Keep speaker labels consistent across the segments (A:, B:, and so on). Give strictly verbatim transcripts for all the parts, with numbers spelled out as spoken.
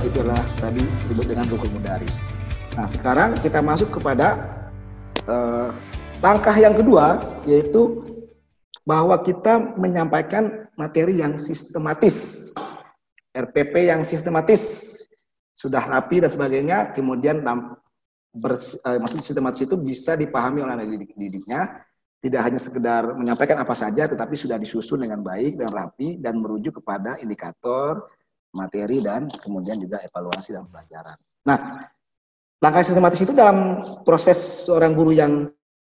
A: itu adalah tadi disebut dengan rukun mudaris. Nah, sekarang kita masuk kepada uh, langkah yang kedua, yaitu bahwa kita menyampaikan materi yang sistematis, R P P yang sistematis, sudah rapi dan sebagainya, kemudian bers, uh, maksud sistematis itu bisa dipahami oleh anak didik didiknya, tidak hanya sekedar menyampaikan apa saja, tetapi sudah disusun dengan baik dan rapi dan merujuk kepada indikator, materi, dan kemudian juga evaluasi dan pelajaran. Nah, langkah sistematis itu dalam proses seorang guru yang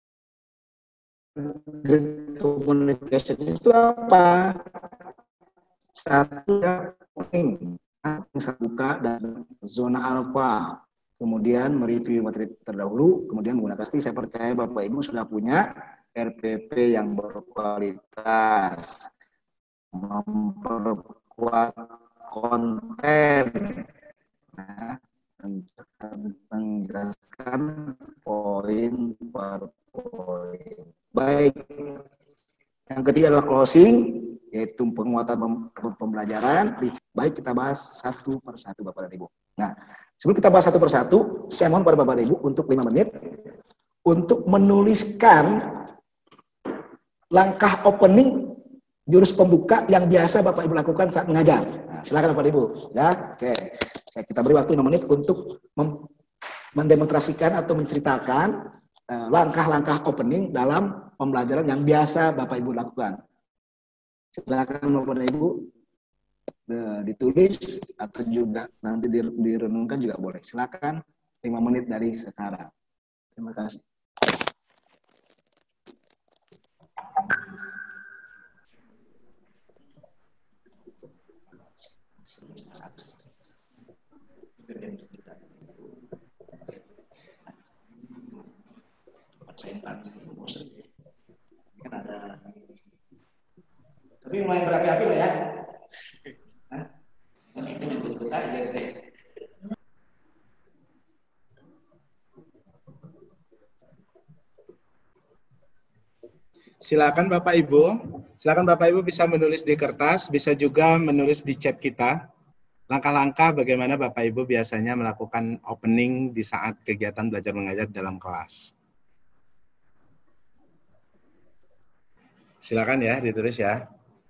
A: communication itu apa? Satu, buka dan zona alfa, kemudian mereview materi terdahulu, kemudian menggunakan strategi. Saya percaya Bapak Ibu sudah punya R P P yang berkualitas, memperkuat konten, nah, menjelaskan poin per poin. Baik, yang ketiga adalah closing, yaitu penguatan pembelajaran. Baik, kita bahas satu per satu Bapak dan Ibu. Nah, sebelum kita bahas satu per satu, saya mohon pada Bapak dan Ibu untuk lima menit untuk menuliskan langkah opening jurus pembuka yang biasa Bapak Ibu lakukan saat mengajar. Nah, silakan Bapak Ibu. Ya, oke. Saya kita beri waktu lima menit untuk mendemonstrasikan atau menceritakan langkah-langkah uh, opening dalam pembelajaran yang biasa Bapak Ibu lakukan. Silakan Bapak dan Ibu uh, ditulis atau juga nanti direnungkan juga boleh. Silakan lima menit dari sekarang. Terima kasih. Kan ada, tapi mulai berapi-api lah ya. Nah, itu ikut-ikut aja deh.
B: Silakan Bapak Ibu, silakan Bapak Ibu bisa menulis di kertas, bisa juga menulis di chat kita. Langkah-langkah bagaimana Bapak Ibu biasanya melakukan opening di saat kegiatan belajar mengajar dalam kelas. Silakan ya, ditulis ya.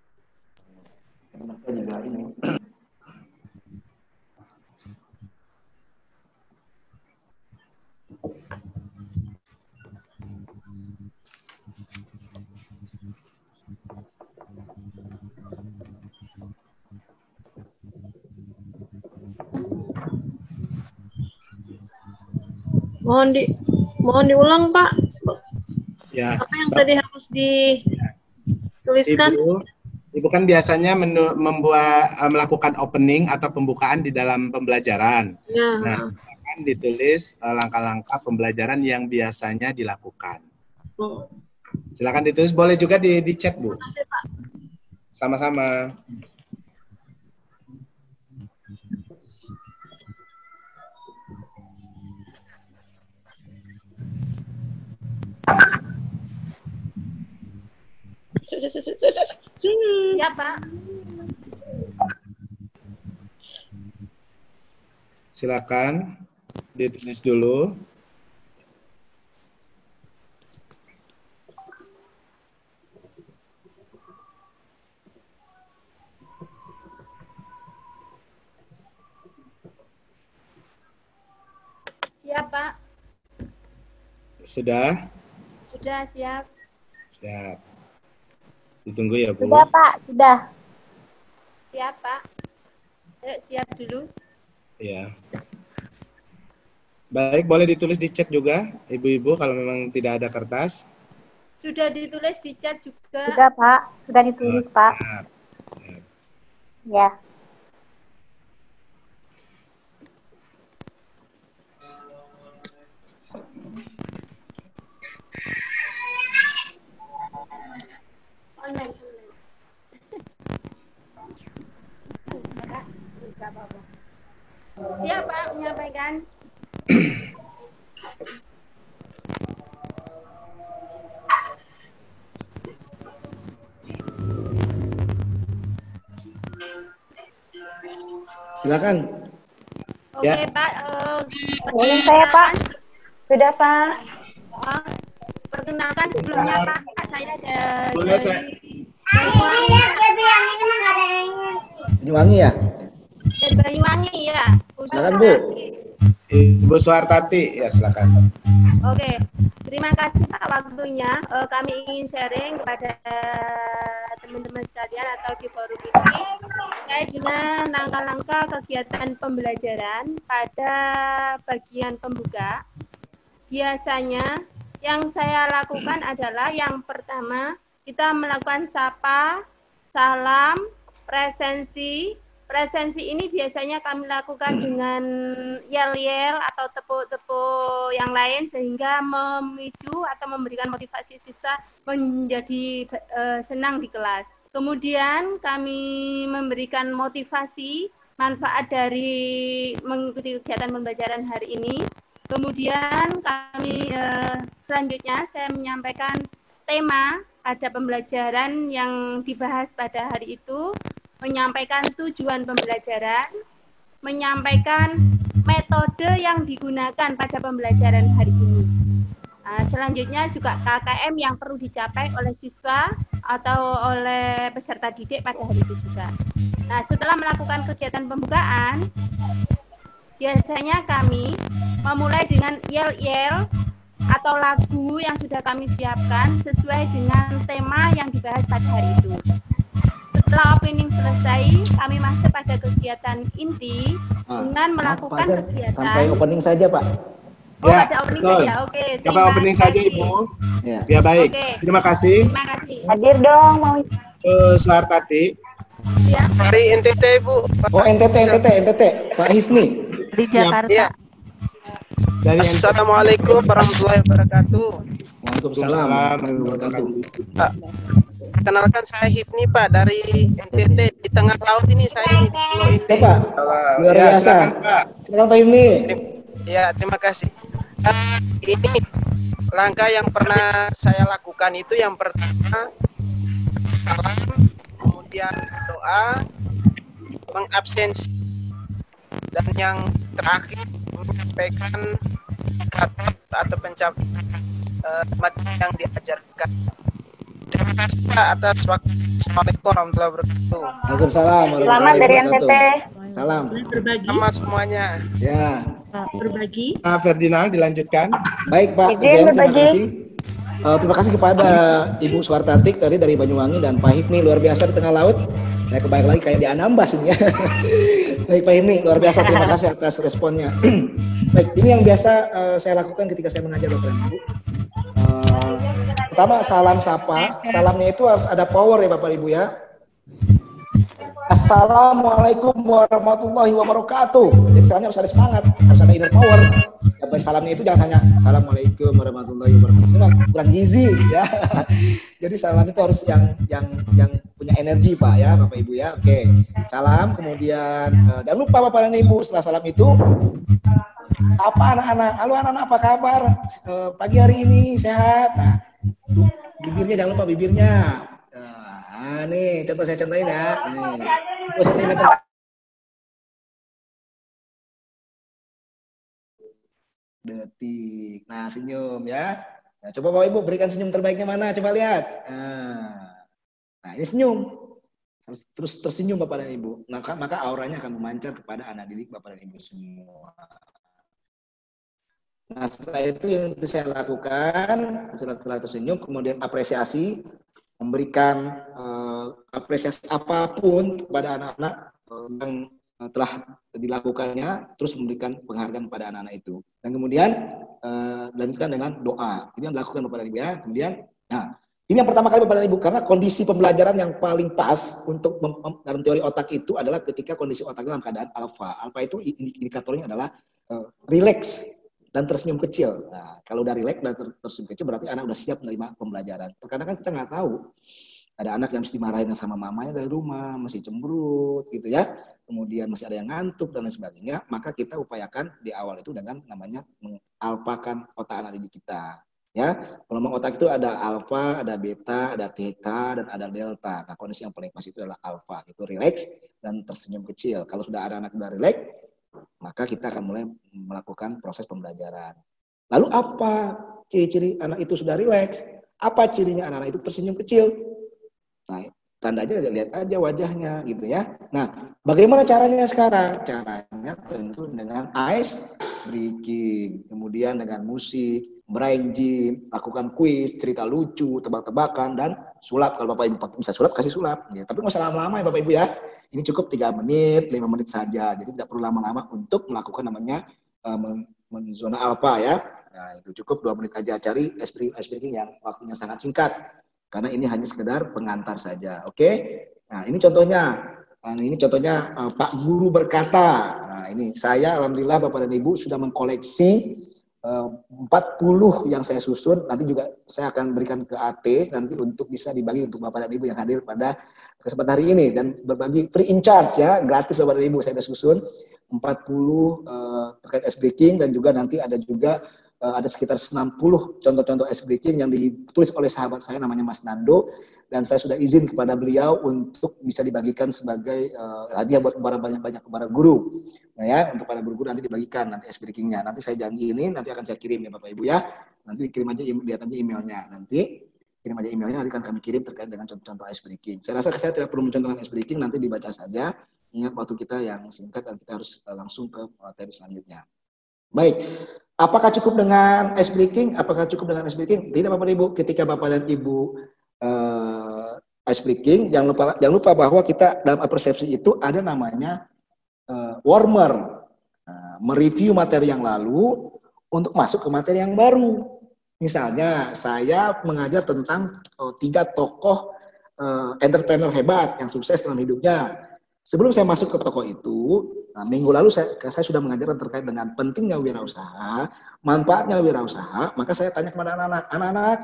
C: Mohon di mohon diulang Pak.
B: Ya.
C: Apa yang Bapak, tadi harus dituliskan?
B: Ibu, Ibu kan biasanya menu, membuat uh, melakukan opening atau pembukaan di dalam pembelajaran.
C: Ya.
B: Nah, akan ditulis langkah-langkah uh, pembelajaran yang biasanya dilakukan.
C: Oh.
B: Silakan ditulis, boleh juga di, di chat Bu.
C: Terima kasih Pak.
B: Sama-sama.
C: Ya Pak.
B: Silakan ditulis dulu.
C: Siap Pak.
B: Sudah?
C: Sudah siap.
B: Siap. Ditunggu ya Bu.
D: Sudah Pak, sudah.
C: Siap Pak. Ayo siap dulu.
B: Ya. Baik, boleh ditulis di chat juga, Ibu-ibu kalau memang tidak ada kertas.
C: Sudah ditulis di chat juga.
D: Sudah Pak, sudah ditulis
B: oh,
D: Pak.
B: Siap. Siap.
D: Ya.
C: Online. Iya Pak, menyampaikan.
A: Silakan
B: Ya.
C: Oke, Pak. eh,
D: Boleh saya, Pak? Sudah, Pak.
C: eh, perkenalkan sebelumnya, Pak. Saya ada-
B: Boleh
C: dari
B: saya
C: Banyuwangi.
A: Banyuwangi ya?
C: Dari Banyuwangi, ya. Bu
A: Silakan Bu.
B: Ibu Suhartati, ya silakan.
C: Oke, terima kasih Pak waktunya. Eh, kami ingin sharing kepada teman-teman sekalian atau di forum ini terkait dengan langkah-langkah kegiatan pembelajaran pada bagian pembuka. Biasanya yang saya lakukan adalah yang pertama kita melakukan sapa, salam, presensi. Presensi ini biasanya kami lakukan dengan yel-yel atau tepuk-tepuk yang lain sehingga memicu atau memberikan motivasi siswa menjadi uh, senang di kelas. Kemudian kami memberikan motivasi manfaat dari mengikuti kegiatan pembelajaran hari ini. Kemudian kami uh, selanjutnya saya menyampaikan tema pada pembelajaran yang dibahas pada hari itu, menyampaikan tujuan pembelajaran, menyampaikan metode yang digunakan pada pembelajaran hari ini. Nah, selanjutnya juga K K M yang perlu dicapai oleh siswa atau oleh peserta didik pada hari itu juga. Nah, setelah melakukan kegiatan pembukaan, biasanya kami memulai dengan yel-yel atau lagu yang sudah kami siapkan sesuai dengan tema yang dibahas pada hari itu. Setelah opening selesai, kami masuk pada kegiatan inti
A: Ah,
C: dengan melakukan
A: Pak,
C: kegiatan.
A: sampai opening saja Pak.
C: Oh,
B: Ya,
C: baca opening
B: betul.
C: saja. Oke.
B: Sampai
C: terima
B: opening saja
C: kasih.
B: Ibu.
A: Ya.
B: Ya baik.
C: Oke.
B: Terima kasih.
C: Terima kasih.
D: Hadir dong, mau.
B: Bu Suhartati.
C: Ya.
E: Dari N T T, Bu.
A: Oh N T T, N T T, N T T, Pak Hifni.
D: Di
B: Siap.
E: Ya.
B: Dari N T T.
E: Assalamualaikum warahmatullahi wabarakatuh.
A: Waalaikumsalam warahmatullahi wabarakatuh.
E: Pak, kenalkan saya Hifni, Pak, dari N T T di tengah laut ini saya ini di Pulau
A: Ya
E: Indah.
A: Pak, luar
B: Ya,
A: biasa.
B: silakan, Pak.
A: Silakan Pak Hifni.
E: Ya, terima kasih. Eh, ini langkah yang pernah saya lakukan itu yang pertama salam, kemudian doa, mengabsensi, dan yang terakhir menyampaikan kata atau pencapaian uh, materi yang diajarkan. Terima kasih Pak atas waktu. Assalamualaikum warahmatullahi wabarakatuh.
A: Waalaikumsalam
D: Selamat
A: warahmatullahi
D: dari N T T.
A: wabarakatuh. Salam.
C: Berbagi.
E: Sama semuanya.
A: Ya.
C: Berbagi.
B: Pak Ferdinand dilanjutkan.
A: Baik Pak
D: Izin
A: Zen, terima
D: berbagi.
A: kasih. Uh, terima kasih kepada Ibu Suhartatik tadi dari Banyuwangi dan Pak Hifni luar biasa di tengah laut. Saya kebayang lagi kayak di Anambas ini ya. Baik Pak Hifni, luar biasa, terima kasih atas responnya. Baik, ini yang biasa uh, saya lakukan ketika saya mengajar Bapak dan Ibu. Uh, pertama salam sapa, salamnya itu harus ada power ya Bapak Ibu ya. Assalamualaikum warahmatullahi wabarakatuh. Jadi salamnya harus ada semangat, harus ada inner power. Ya, salamnya itu jangan hanya Assalamualaikum warahmatullahi wabarakatuh. Memang kurang gizi ya. Jadi salam itu harus yang yang yang punya energi Pak ya Bapak Ibu ya. Oke. Salam kemudian uh, jangan lupa Bapak dan Ibu setelah salam itu sapa anak-anak. Halo anak-anak apa kabar? Uh, pagi hari ini sehat. Nah, bibirnya jangan lupa bibirnya. Nah, nih contoh saya contohin ya. Nih. dua sentimeter. Detik. Nah, senyum ya. Nah, coba Bapak Ibu berikan senyum terbaiknya mana? Coba lihat. Nah, nah ini senyum. Terus, terus tersenyum Bapak dan Ibu. Maka, maka auranya akan memancar kepada anak didik Bapak dan Ibu semua. Nah, setelah itu yang itu saya lakukan, setelah, setelah tersenyum, kemudian apresiasi, memberikan uh, apresiasi apapun kepada anak-anak uh, yang uh, telah dilakukannya, terus memberikan penghargaan kepada anak-anak itu. Dan kemudian uh, lanjutkan dengan doa. Itu yang dilakukan Bapak dan Ibu ya. Kemudian, nah ini yang pertama kali Bapak dan Ibu, karena kondisi pembelajaran yang paling pas untuk dalam teori otak itu adalah ketika kondisi otak dalam keadaan alfa. Alfa itu indikatornya adalah uh, relax dan tersenyum kecil. Nah, kalau udah rileks dan ter tersenyum kecil berarti anak udah siap menerima pembelajaran. Terkadang kan kita nggak tahu. Ada anak yang mesti dimarahin sama mamanya dari rumah, masih cemberut gitu ya. Kemudian masih ada yang ngantuk dan lain sebagainya. Maka kita upayakan di awal itu dengan namanya mengalpakan otak anak didik kita. Ya, kalau memang otak itu ada alfa, ada beta, ada theta, dan ada delta. Nah, kondisi yang paling pas itu adalah alfa, itu rileks dan tersenyum kecil. Kalau sudah ada anak sudah rileks, maka kita akan mulai melakukan proses pembelajaran. Lalu apa ciri-ciri anak itu sudah rileks? Apa cirinya anak-anak itu tersenyum kecil? Nah, tandanya lihat aja wajahnya gitu ya. Nah, bagaimana caranya sekarang? Caranya tentu dengan ice breaking, kemudian dengan musik, brain gym, lakukan kuis, cerita lucu, tebak-tebakan, dan sulap. Kalau Bapak Ibu bisa sulap, kasih sulap. Ya, tapi nggak usah lama-lama ya Bapak Ibu ya. Ini cukup tiga menit, lima menit saja. Jadi tidak perlu lama-lama untuk melakukan namanya uh, zona alfa ya. Nah, itu cukup dua menit aja. Cari ice breaking yang waktunya sangat singkat. Karena ini hanya sekedar pengantar saja. Oke? Nah, ini contohnya. Nah, ini contohnya uh, Pak Guru berkata. Nah, ini saya alhamdulillah Bapak dan Ibu sudah mengkoleksi uh, empat puluh yang saya susun. Nanti juga saya akan berikan ke A T nanti untuk bisa dibagi untuk Bapak dan Ibu yang hadir pada kesempatan hari ini dan berbagi free in charge ya, gratis Bapak dan Ibu. Saya sudah susun empat puluh uh, terkait ice breaking dan juga nanti ada juga ada sekitar sembilan puluh contoh-contoh ice breaking yang ditulis oleh sahabat saya namanya Mas Nando, dan saya sudah izin kepada beliau untuk bisa dibagikan sebagai uh, hadiah buat para banyak-banyak para guru. Nah ya, untuk para guru-guru nanti dibagikan nanti ice breakingnya. Nanti saya janji ini nanti akan saya kirim ya Bapak Ibu ya. Nanti kirim aja, lihat aja emailnya. Nanti kirim aja emailnya, nanti akan kami kirim terkait dengan contoh-contoh ice breaking. Saya rasa saya tidak perlu mencontohkan ice breaking, nanti dibaca saja. Ingat waktu kita yang singkat dan kita harus uh, langsung ke materi selanjutnya. Baik. Apakah cukup dengan ice breaking? Apakah cukup dengan ice breaking? Tidak Bapak dan Ibu. Ketika Bapak dan Ibu uh, ice breaking, jangan lupa jangan lupa bahwa kita dalam persepsi itu ada namanya uh, warmer, uh, mereview materi yang lalu untuk masuk ke materi yang baru. Misalnya saya mengajar tentang oh, tiga tokoh uh, entrepreneur hebat yang sukses dalam hidupnya. Sebelum saya masuk ke toko itu, nah, minggu lalu saya, saya sudah mengajarkan terkait dengan pentingnya wirausaha, manfaatnya wirausaha, maka saya tanya kepada anak-anak, anak-anak,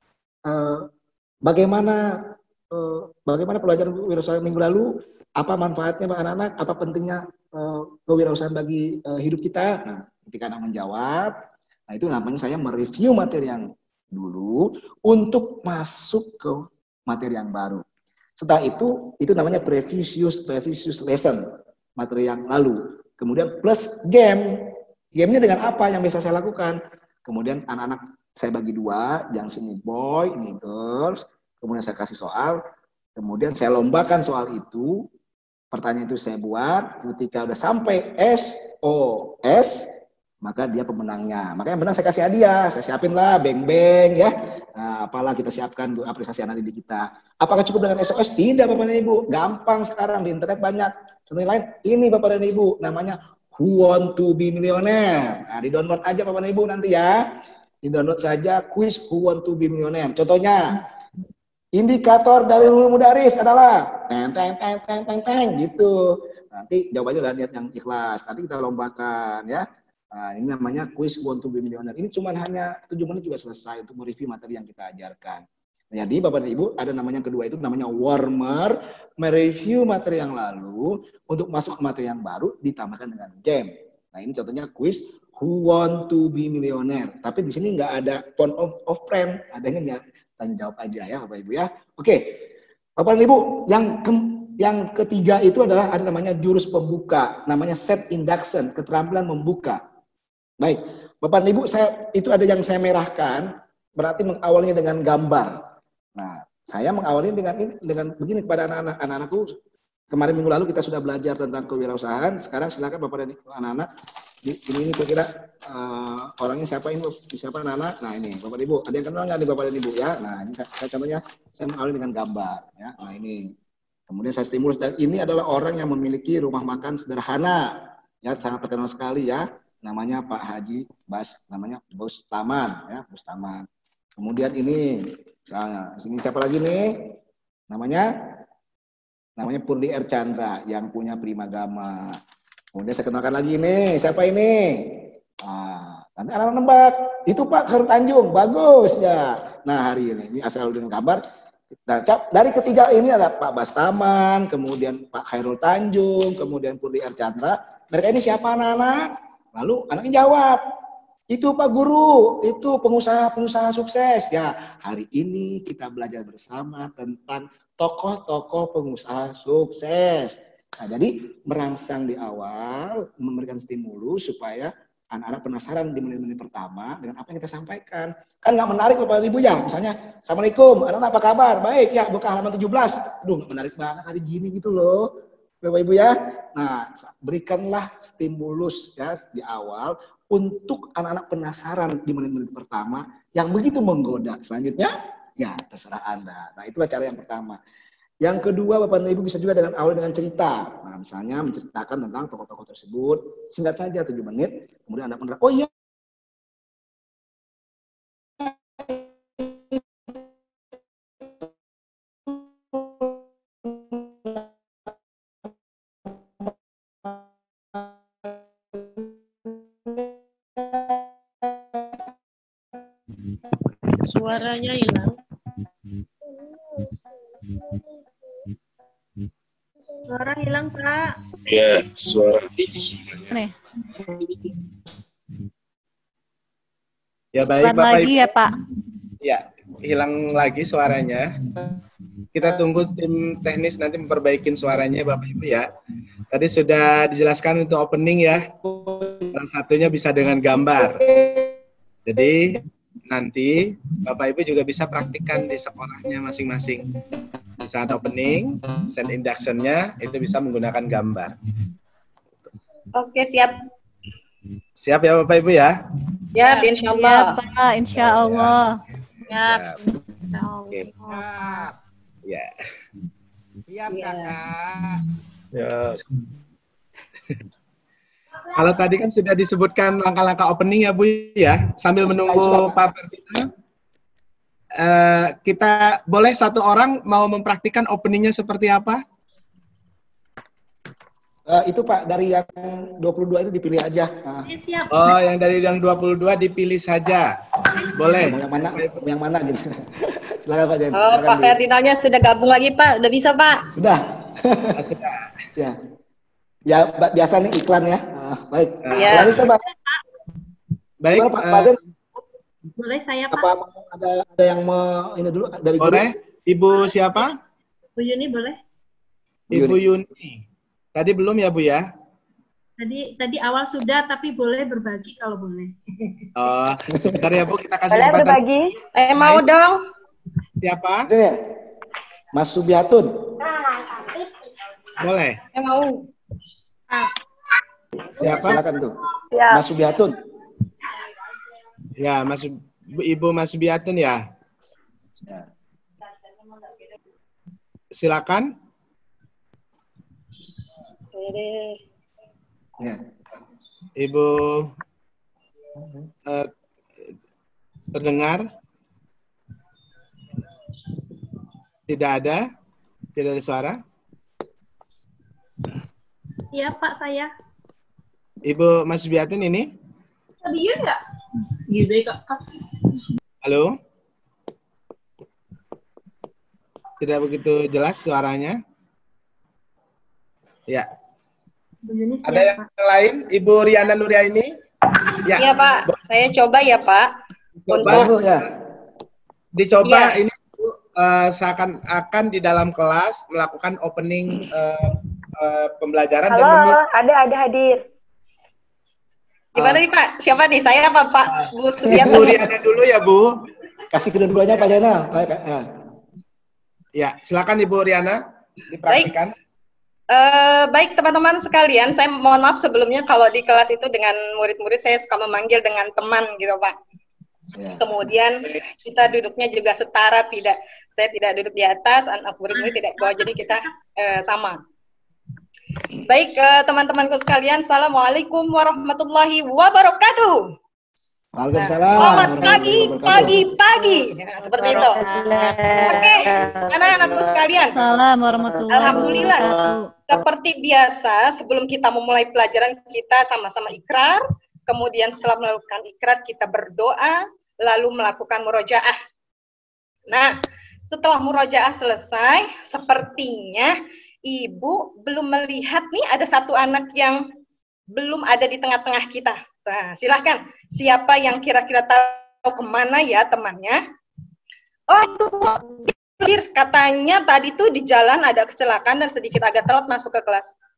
A: eh, bagaimana eh, bagaimana pelajaran wirausaha minggu lalu, apa manfaatnya Pak anak-anak, apa pentingnya eh, kewirausahaan bagi eh, hidup kita? Nah, ketika anak menjawab, nah itu namanya saya mereview materi yang dulu untuk masuk ke materi yang baru. Setelah itu, itu namanya previous previous lesson, materi yang lalu. Kemudian plus game. Gamenya dengan apa yang bisa saya lakukan? Kemudian anak-anak saya bagi dua, yang sini boy, ini girls. Kemudian saya kasih soal. Kemudian saya lombakan soal itu. Pertanyaan itu saya buat. Ketika udah sampai S O S, maka dia pemenangnya. Makanya benar saya kasih hadiah. Saya siapin lah, beng-beng ya. Nah, apalah kita siapkan untuk apresiasi anak didik kita. Apakah cukup dengan S O S? Tidak Bapak dan Ibu. Gampang sekarang di internet banyak. Contoh lain, ini Bapak dan Ibu. Namanya Who Want to be Millionaire. Nah, di-download aja Bapak dan Ibu nanti ya. Di-download saja quiz Who Want to be Millionaire. Contohnya, indikator dari Nurul Mudaris adalah teng teng teng teng teng teng gitu. Nanti jawabannya udah niat yang ikhlas. Nanti kita lombakan ya. Nah, ini namanya quiz Want to be Millionaire. Ini cuma hanya tujuh menit juga selesai untuk mereview materi yang kita ajarkan. Nah, jadi Bapak dan Ibu ada namanya yang kedua itu namanya warmer, mereview materi yang lalu untuk masuk ke materi yang baru ditambahkan dengan game. Nah, ini contohnya quiz Who Want to be Millionaire. Tapi di sini nggak ada phone of, of friend, adanya tanya jawab aja ya Bapak Ibu ya. Oke, Bapak dan Ibu, yang ke, yang ketiga itu adalah ada namanya jurus pembuka, namanya set induction, keterampilan membuka. Baik, Bapak dan Ibu, saya itu ada yang saya merahkan, berarti mengawalnya dengan gambar. Nah, saya mengawalnya dengan ini, dengan begini kepada anak-anak, anak-anakku. Kemarin minggu lalu kita sudah belajar tentang kewirausahaan. Sekarang silakan Bapak dan anak-anak. Ini ini kira-kira uh, orangnya siapa ini? Siapa anak-anak? Nah ini Bapak dan Ibu, ada yang kenal nggak nih Bapak dan Ibu ya? Nah ini saya, saya contohnya saya mengawali dengan gambar. Ya, nah ini. Kemudian saya stimulus dan ini adalah orang yang memiliki rumah makan sederhana, ya sangat terkenal sekali ya. Namanya Pak Haji Bas, namanya Bustaman ya, Bustaman. Kemudian ini misalnya sini siapa lagi nih? Namanya namanya Purdi R Chandra yang punya Primagama. Kemudian saya kenalkan lagi nih, siapa ini? Nah, nanti anak-anak nebak. Itu Pak Khairul Tanjung, bagus ya. Nah, hari ini ini asal dengan gambar. Nah, dari ketiga ini ada Pak Bastaman, kemudian Pak Khairul Tanjung, kemudian Purdi R Chandra. Mereka ini siapa anak-anak? Lalu anaknya jawab, itu Pak Guru, itu pengusaha-pengusaha sukses. Ya, hari ini kita belajar bersama tentang tokoh-tokoh pengusaha sukses. Nah, jadi merangsang di awal, memberikan stimulus supaya anak-anak penasaran di menit-menit pertama dengan apa yang kita sampaikan. Kan nggak menarik Bapak Ibu ya, misalnya, Assalamualaikum, anak-anak apa kabar? Baik ya, buka halaman tujuh belas. Aduh, nggak menarik banget hari gini gitu loh, Bapak Ibu ya. Nah, berikanlah stimulus ya di awal untuk anak-anak penasaran di menit-menit pertama yang begitu menggoda. Selanjutnya, ya terserah Anda. Nah, itulah cara yang pertama. Yang kedua, Bapak dan Ibu bisa juga dengan awal dengan cerita. Nah, misalnya menceritakan tentang tokoh-tokoh tersebut, singkat saja tujuh menit, kemudian Anda menerang, oh iya,
F: Suaranya hilang.
C: Suara hilang, Pak.
G: Ya, suara
F: Nih.
B: Ya baik
F: Pelan
B: Bapak
F: lagi
B: Ibu.
F: ya, Pak.
B: Ya, hilang lagi suaranya. Kita tunggu tim teknis nanti memperbaikin suaranya Bapak Ibu ya. Tadi sudah dijelaskan untuk opening ya. Salah satunya bisa dengan gambar. Jadi nanti Bapak Ibu juga bisa praktikkan di sekolahnya masing-masing. Di saat opening, set induction-nya itu bisa menggunakan gambar.
H: Oke, siap.
B: Siap ya Bapak Ibu ya?
H: Siap, insya
F: Ya,
H: Allah.
F: Pak, insya Allah.
H: Siap.
B: Oke. Ya.
I: Siap, Kakak.
B: Ya. Kalau tadi kan sudah disebutkan langkah-langkah opening ya Bu ya, sambil menunggu Pak Ferdinand, uh, kita boleh satu orang mau mempraktikkan openingnya seperti apa?
A: Uh, itu Pak, dari yang dua puluh dua itu dipilih aja. Nah,
B: Oh, yang dari yang dua puluh dua dipilih saja. Boleh.
A: mau yang mana, mau yang mana gitu. Silakan Pak Jen.
H: Oh,
A: Silakan,
H: Pak
A: Bu.
H: Ferdinandnya sudah gabung lagi, Pak. Udah bisa, Pak?
A: Sudah.
B: Ah, sudah.
A: Ya. Ya, ba- biasa nih iklan ya. Nah, baik.
H: Iya.
A: Selanjutnya Pak.
B: Baik.
A: Gimana, Pak,
B: uh,
A: Pak Zen,
C: Boleh saya, Pak?
A: apa mau ada ada yang mau ini dulu dari guru?
B: boleh. Ibu siapa?
C: Bu Yuni boleh?
B: Ibu Yuni. Tadi belum ya Bu ya?
C: Tadi tadi awal sudah, tapi boleh berbagi kalau boleh.
B: Oh, sebentar ya Bu, kita kasih
D: Boleh
B: kesempatan.
D: berbagi?
H: Eh, mau dong.
B: Siapa?
A: Ini ya? Mas Subiatun.
B: Boleh.
H: Eh, mau.
B: Siapa?
A: Silakan tuh.
D: Siap.
A: Mas Subiatun.
B: Ya, Mas Sub- Ibu Mas Subiatun ya.
A: Ya.
B: Silakan.
A: Ya.
B: Ibu eh, terdengar? Tidak ada? Tidak ada suara?
C: Iya, Pak, saya.
B: Ibu Mas Subiatun ini?
C: Dia enggak? Gitu, Kak.
B: Halo? Tidak begitu jelas suaranya? Ya.
C: Bu Yuni
B: Ada yang
C: siapa?
B: lain? Ibu Riana Nuriaini? Ya.
H: Iya, Pak. Saya coba ya, Pak.
B: Coba
A: Ibu, ya.
B: dicoba
H: Iya.
B: ini Bu, eh, seakan-akan di dalam kelas melakukan opening eh, eh, pembelajaran dan
D: Halo,
B: memi-
D: ada ada hadir.
H: Gimana nih, Pak? Siapa nih? Saya apa, Pak? Bu
B: Ibu
H: Subiatun.
B: Riana dulu ya Bu.
A: Kasih kedua-duanya Pak Zainal. Baik, ya.
B: Ya, silakan Ibu Riana dipraktikkan.
H: Eh, baik teman-teman sekalian, saya mohon maaf sebelumnya kalau di kelas itu dengan murid-murid saya suka memanggil dengan teman gitu Pak.
A: Ya.
H: Kemudian kita duduknya juga setara, tidak saya tidak duduk di atas, anak murid-murid tidak di bawah, jadi kita eh, sama. Baik eh, teman-temanku sekalian, assalamualaikum warahmatullahi wabarakatuh.
A: Waalaikumsalam.
H: Selamat pagi,
A: warahmatullahi wabarakatuh.
H: pagi, pagi. Nah, seperti itu. Oke, anak-anakku sekalian.
F: Salam warahmatullahi
H: Alhamdulillah.
F: wabarakatuh.
H: Seperti biasa, sebelum kita memulai pelajaran, kita sama-sama ikrar. Kemudian setelah melakukan ikrar, kita berdoa, lalu melakukan murojaah. Nah, setelah murojaah selesai, sepertinya Ibu belum melihat nih ada satu anak yang belum ada di tengah-tengah kita. Nah, silahkan. Siapa yang kira-kira tahu kemana ya temannya? Oh, itu katanya tadi tuh di jalan ada kecelakaan dan sedikit agak telat masuk ke kelas.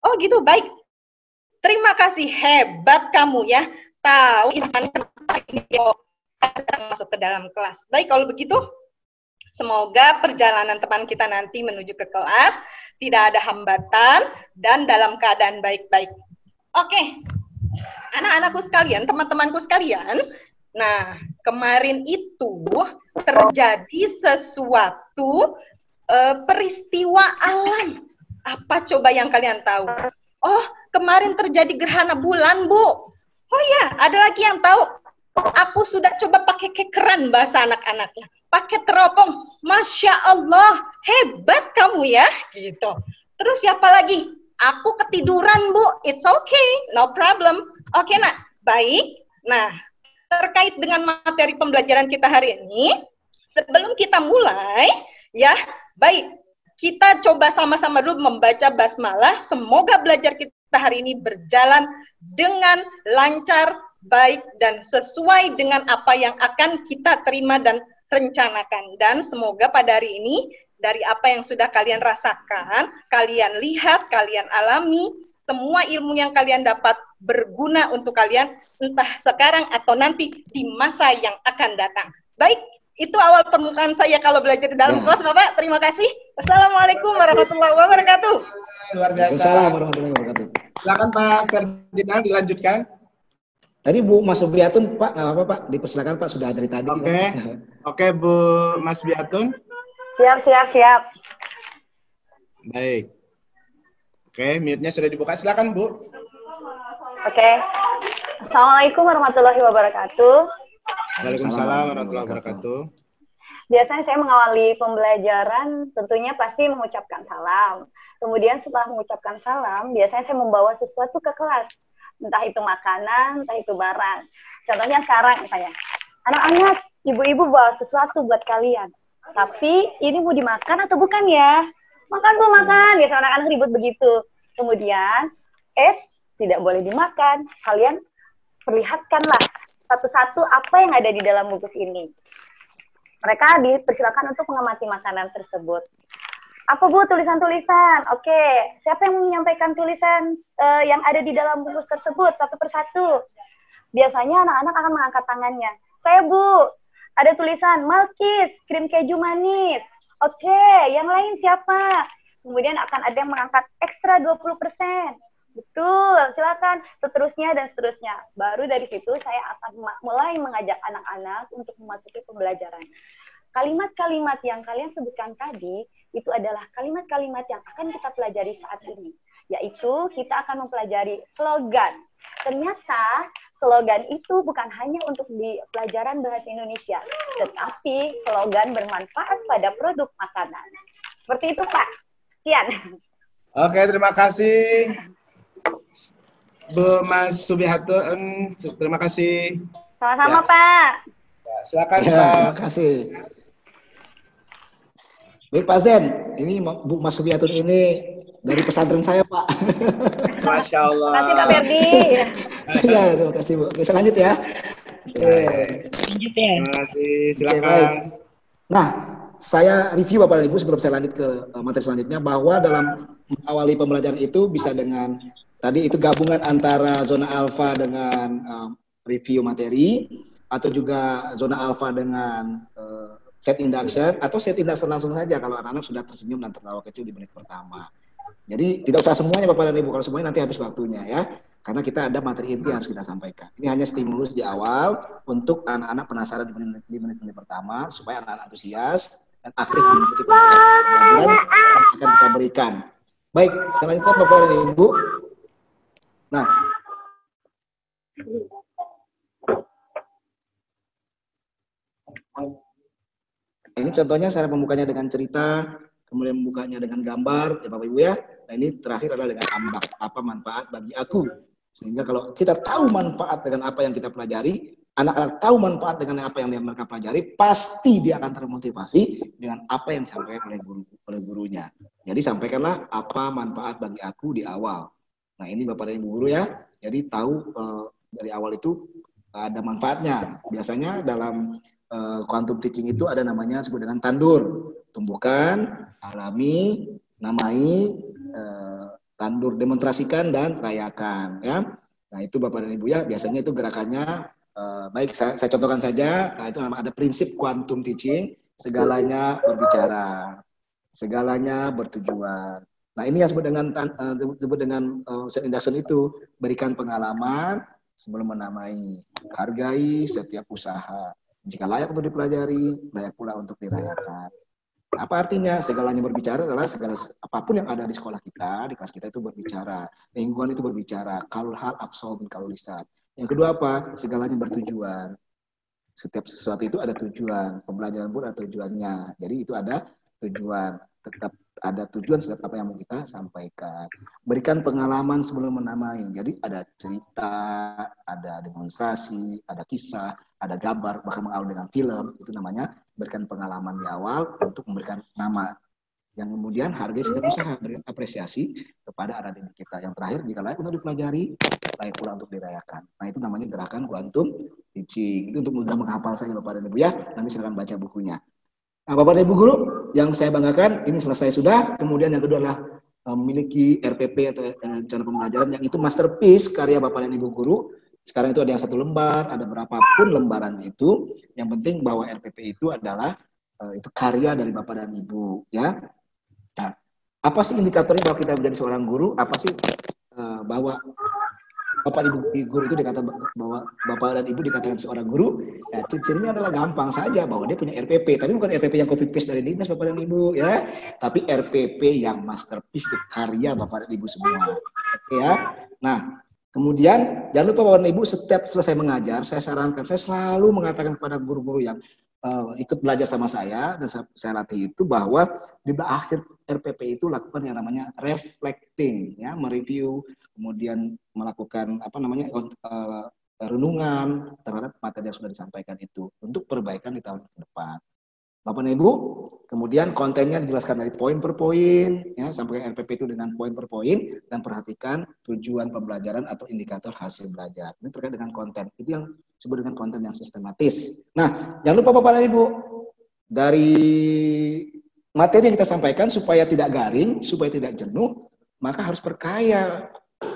H: Oh gitu, baik. Terima kasih, hebat kamu ya. Tahu insan ini masuk ke dalam kelas. Baik, kalau begitu, semoga perjalanan teman kita nanti menuju ke kelas tidak ada hambatan dan dalam keadaan baik-baik. Oke, anak-anakku sekalian, teman-temanku sekalian, nah kemarin itu terjadi sesuatu uh, peristiwa alam. Apa coba yang kalian tahu? Oh, kemarin terjadi gerhana bulan, Bu. Oh ya, ada lagi yang tahu? Aku sudah coba pakai kekeran bahasa anak-anaknya. Pakai teropong. Masya Allah, hebat kamu ya. Gitu. Terus siapa lagi? Aku ketiduran, Bu. It's okay, no problem. Oke, nak. Baik. Nah, terkait dengan materi pembelajaran kita hari ini, sebelum kita mulai, ya, baik. Kita coba sama-sama dulu membaca basmalah. Semoga belajar kita hari ini berjalan dengan lancar, baik, dan sesuai dengan apa yang akan kita terima dan rencanakan. Dan semoga pada hari ini, dari apa yang sudah kalian rasakan, kalian lihat, kalian alami, semua ilmu yang kalian dapat berguna untuk kalian, entah sekarang atau nanti di masa yang akan datang. Baik. Itu awal permulaan saya kalau belajar di dalam ya. Kelas, Bapak. Terima kasih. Assalamualaikum warahmatullahi wabarakatuh.
B: Luar biasa.
A: Assalamualaikum warahmatullahi wabarakatuh.
B: Silakan Pak Ferdinand dilanjutkan.
A: Tadi Bu Mas Biatun, Pak, nggak apa-apa Pak. Dipersilakan Pak, sudah dari tadi.
B: Oke, okay. Oke okay, Bu Mas Biatun.
D: Siap, siap, siap.
B: Baik. Oke, okay, mute-nya sudah dibuka. Silakan Bu.
D: Oke. Okay. Assalamualaikum warahmatullahi wabarakatuh.
B: Waalaikumsalam warahmatullahi wabarakatuh.
D: Biasanya saya mengawali pembelajaran tentunya pasti mengucapkan salam. Kemudian setelah mengucapkan salam, biasanya saya membawa sesuatu ke kelas. Entah itu makanan, entah itu barang. Contohnya sekarang misalnya, anak-anak, ibu-ibu bawa sesuatu buat kalian. Tapi ini mau dimakan atau bukan ya? Makan Bu, makan. Biasanya anak-anak ribut begitu. Kemudian, eh, tidak boleh dimakan. Kalian perlihatkanlah satu-satu apa yang ada di dalam bungkus ini. Mereka dipersilakan untuk mengamati makanan tersebut. Apa Bu tulisan-tulisan? Oke, siapa yang menyampaikan tulisan uh, yang ada di dalam bungkus tersebut satu persatu? Biasanya anak-anak akan mengangkat tangannya. Saya Bu, ada tulisan Malkis, krim keju manis. Oke, yang lain siapa? Kemudian akan ada yang mengangkat ekstra dua puluh persen. Betul, silakan. Seterusnya dan seterusnya. Baru dari situ saya akan mulai mengajak anak-anak untuk memasuki pembelajaran. Kalimat-kalimat yang kalian sebutkan tadi, itu adalah kalimat-kalimat yang akan kita pelajari saat ini. Yaitu kita akan mempelajari slogan. Ternyata slogan itu bukan hanya untuk di pelajaran bahasa Indonesia, tetapi slogan bermanfaat pada produk makanan. Seperti itu Pak. Sekian.
B: Oke, terima kasih. Bu Mas Subihatun, terima kasih.
D: Sama-sama
B: ya.
D: Pak.
B: Ya, silakan
A: ya,
B: Pak.
A: Terima kasih. Baik Pak Zen, ini Bu Mas Subihatun ini dari pesantren saya Pak.
B: Masya Allah.
D: Terima kasih Pak Ferdi.
A: Ya, terima kasih Bu. Oke, selanjut ya. Oke.
F: Lanjut ya.
B: Terima kasih, silakan.
A: Oke, baik. Nah, saya review Bapak dan Ibu sebelum saya lanjut ke materi selanjutnya bahwa dalam mengawali pembelajaran itu bisa dengan tadi itu gabungan antara zona alfa dengan um, review materi atau juga zona alfa dengan uh, set induction atau set induction langsung saja kalau anak-anak sudah tersenyum dan tertawa kecil di menit pertama. Jadi tidak usah semuanya Bapak dan Ibu, kalau semuanya nanti habis waktunya ya. Karena kita ada materi inti yang harus kita sampaikan. Ini hanya stimulus di awal untuk anak-anak penasaran di menit-menit pertama supaya anak-anak antusias dan aktif mengikuti pembelajaran yang akan kita berikan. Baik, selanjutnya Bapak dan Ibu. Nah, ini contohnya saya membukanya dengan cerita, kemudian membukanya dengan gambar, ya Bapak Ibu ya. Nah ini terakhir adalah dengan ambak, apa manfaat bagi aku. Sehingga kalau kita tahu manfaat dengan apa yang kita pelajari, anak-anak tahu manfaat dengan apa yang mereka pelajari, pasti dia akan termotivasi dengan apa yang disampaikan oleh guru, oleh gurunya. Jadi sampaikanlah apa manfaat bagi aku di awal. Nah ini Bapak dan Ibu guru ya, jadi tahu uh, dari awal itu uh, ada manfaatnya. Biasanya dalam uh, quantum teaching itu ada namanya disebut dengan tandur. Tumbuhkan, alami, namai, uh, tandur, demonstrasikan dan rayakan, ya. Nah, itu Bapak dan Ibu ya, biasanya itu gerakannya uh, baik saya, saya contohkan saja. Nah, itu nama ada prinsip quantum teaching, segalanya berbicara, segalanya bertujuan. Nah, ini yang disebut dengan uh, disebut dengan uh, induction itu, berikan pengalaman sebelum menamai, hargai setiap usaha. Jika layak untuk dipelajari, layak pula untuk dirayakan. Apa artinya? Segalanya berbicara adalah segala apapun yang ada di sekolah kita, di kelas kita itu berbicara. Lingkungan itu berbicara. Kalau hal absolut, kalau lisan. Yang kedua apa? Segalanya bertujuan. Setiap sesuatu itu ada tujuan. Pembelajaran pun ada tujuannya. Jadi itu ada tujuan. Tetap ada tujuan setiap apa yang mau kita sampaikan. Berikan pengalaman sebelum menamai. Jadi ada cerita, ada demonstrasi, ada kisah, ada gambar, bahkan mengawal dengan film. Itu namanya berikan pengalaman di awal untuk memberikan nama. Yang kemudian hargai setiap usaha, berikan apresiasi kepada anak didik kita. Yang terakhir, jika layak untuk dipelajari, layak pula untuk dirayakan. Nah, itu namanya gerakan quantum teaching. Itu untuk mudah menghafal saja Bapak dan Ibu ya. Nanti silakan baca bukunya. Nah, Bapak dan Ibu guru, yang saya banggakan ini selesai sudah. Kemudian yang kedua adalah memiliki R P P atau rencana pembelajaran yang itu masterpiece karya Bapak dan Ibu guru. Sekarang itu ada yang satu lembar, ada berapapun lembarannya itu. Yang penting bahwa R P P itu adalah uh, itu karya dari Bapak dan Ibu, ya. Nah, apa sih indikatornya bahwa kita menjadi seorang guru? Apa sih uh, bahwa Bapak Ibu guru itu dikatakan bahwa Bapak dan Ibu dikatakan seorang guru? Ya, ciri-cirinya adalah gampang saja bahwa dia punya R P P, tapi bukan R P P yang copy paste dari dinas Bapak dan Ibu, ya. Tapi R P P yang masterpiece itu karya Bapak dan Ibu semua. Oke ya. Nah, kemudian, jangan lupa Bapak dan Ibu, setiap selesai mengajar, saya sarankan, saya selalu mengatakan kepada guru-guru yang uh, ikut belajar sama saya, dan saya, saya latih itu, bahwa di akhir R P P itu lakukan yang namanya reflecting, ya, mereview, kemudian melakukan apa namanya uh, renungan terhadap materi yang sudah disampaikan itu, untuk perbaikan di tahun ke depan. Bapak dan Ibu, kemudian kontennya dijelaskan dari poin per poin, ya, sampai R P P itu dengan poin per poin, dan perhatikan tujuan pembelajaran atau indikator hasil belajar. Ini terkait dengan konten. Itu yang disebut dengan konten yang sistematis. Nah, jangan lupa Bapak dan Ibu, dari materi yang kita sampaikan supaya tidak garing, supaya tidak jenuh, maka harus perkaya.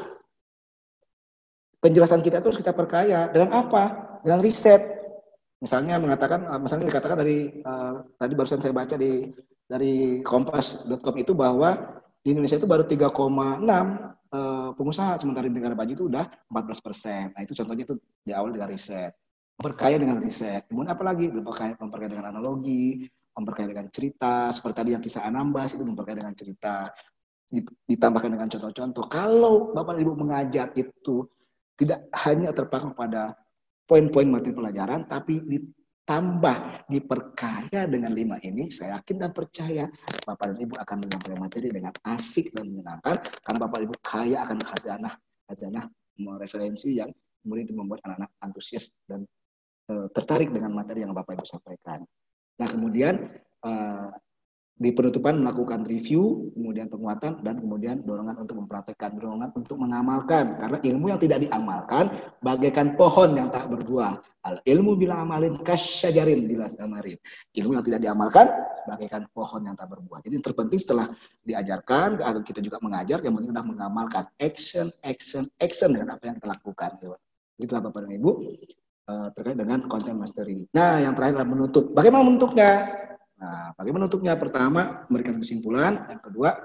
A: Penjelasan kita itu harus kita perkaya. Dengan apa? Dengan riset. Misalnya mengatakan, misalnya dikatakan dari uh, tadi barusan saya baca di dari kompas dot com itu bahwa di Indonesia itu baru tiga koma enam uh, pengusaha, sementara di negara maju itu udah empat belas persen. Nah, itu contohnya itu di awal dengan riset. Memperkaya dengan riset. Kemudian apa lagi? Memperkaya, memperkaya dengan analogi, memperkaya dengan cerita, seperti tadi yang kisah Anambas itu memperkaya dengan cerita, ditambahkan dengan contoh-contoh. Kalau Bapak Ibu mengajar itu tidak hanya terpaku pada poin-poin materi pelajaran, tapi ditambah, diperkaya dengan lima ini, saya yakin dan percaya Bapak dan Ibu akan menyampaikan materi dengan asik dan menyenangkan, karena Bapak Ibu kaya akan khazanah, khazanah referensi yang kemudian itu membuat anak-anak antusias dan e, tertarik dengan materi yang Bapak Ibu sampaikan. Nah, kemudian e, di penutupan melakukan review, kemudian penguatan, dan kemudian dorongan untuk mempraktekkan, dorongan untuk mengamalkan. Karena ilmu yang tidak diamalkan bagaikan pohon yang tak berbuah. Al ilmu bila amalin kasyajarin bila tamarin. Ilmu yang tidak diamalkan bagaikan pohon yang tak berbuah. Jadi yang terpenting setelah diajarkan, atau kita juga mengajar, yang penting adalah mengamalkan. Action, action, action dengan apa yang kita lakukan. Itulah Bapak dan Ibu terkait dengan content mastery. Nah, yang terakhir adalah menutup. Bagaimana menutupnya? Nah, bagaimana menutupnya? Pertama, memberikan kesimpulan. Yang kedua,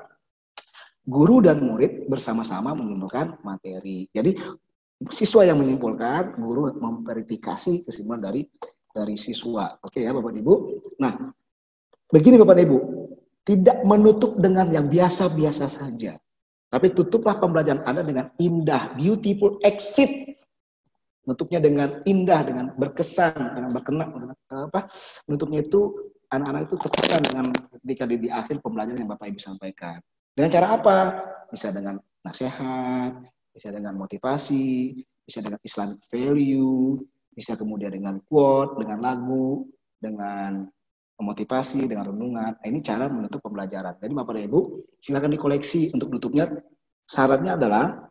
A: guru dan murid bersama-sama menyimpulkan materi. Jadi, siswa yang menyimpulkan, guru memverifikasi kesimpulan dari dari siswa. Oke ya, Bapak Ibu. Nah, begini Bapak Ibu, tidak menutup dengan yang biasa-biasa saja. Tapi tutuplah pembelajaran Anda dengan indah, beautiful exit. Nutupnya dengan indah, dengan berkesan, dengan berkenan, dengan apa? Menutupnya itu anak-anak itu terkesan dengan ketika di, di akhir pembelajaran yang Bapak Ibu sampaikan. Dengan cara apa? Bisa dengan nasihat, bisa dengan motivasi, bisa dengan Islamic value, bisa kemudian dengan quote, dengan lagu, dengan motivasi, dengan renungan. Nah, ini cara menutup pembelajaran. Jadi Bapak dan Ibu, silakan dikoleksi untuk nutupnya. Syaratnya adalah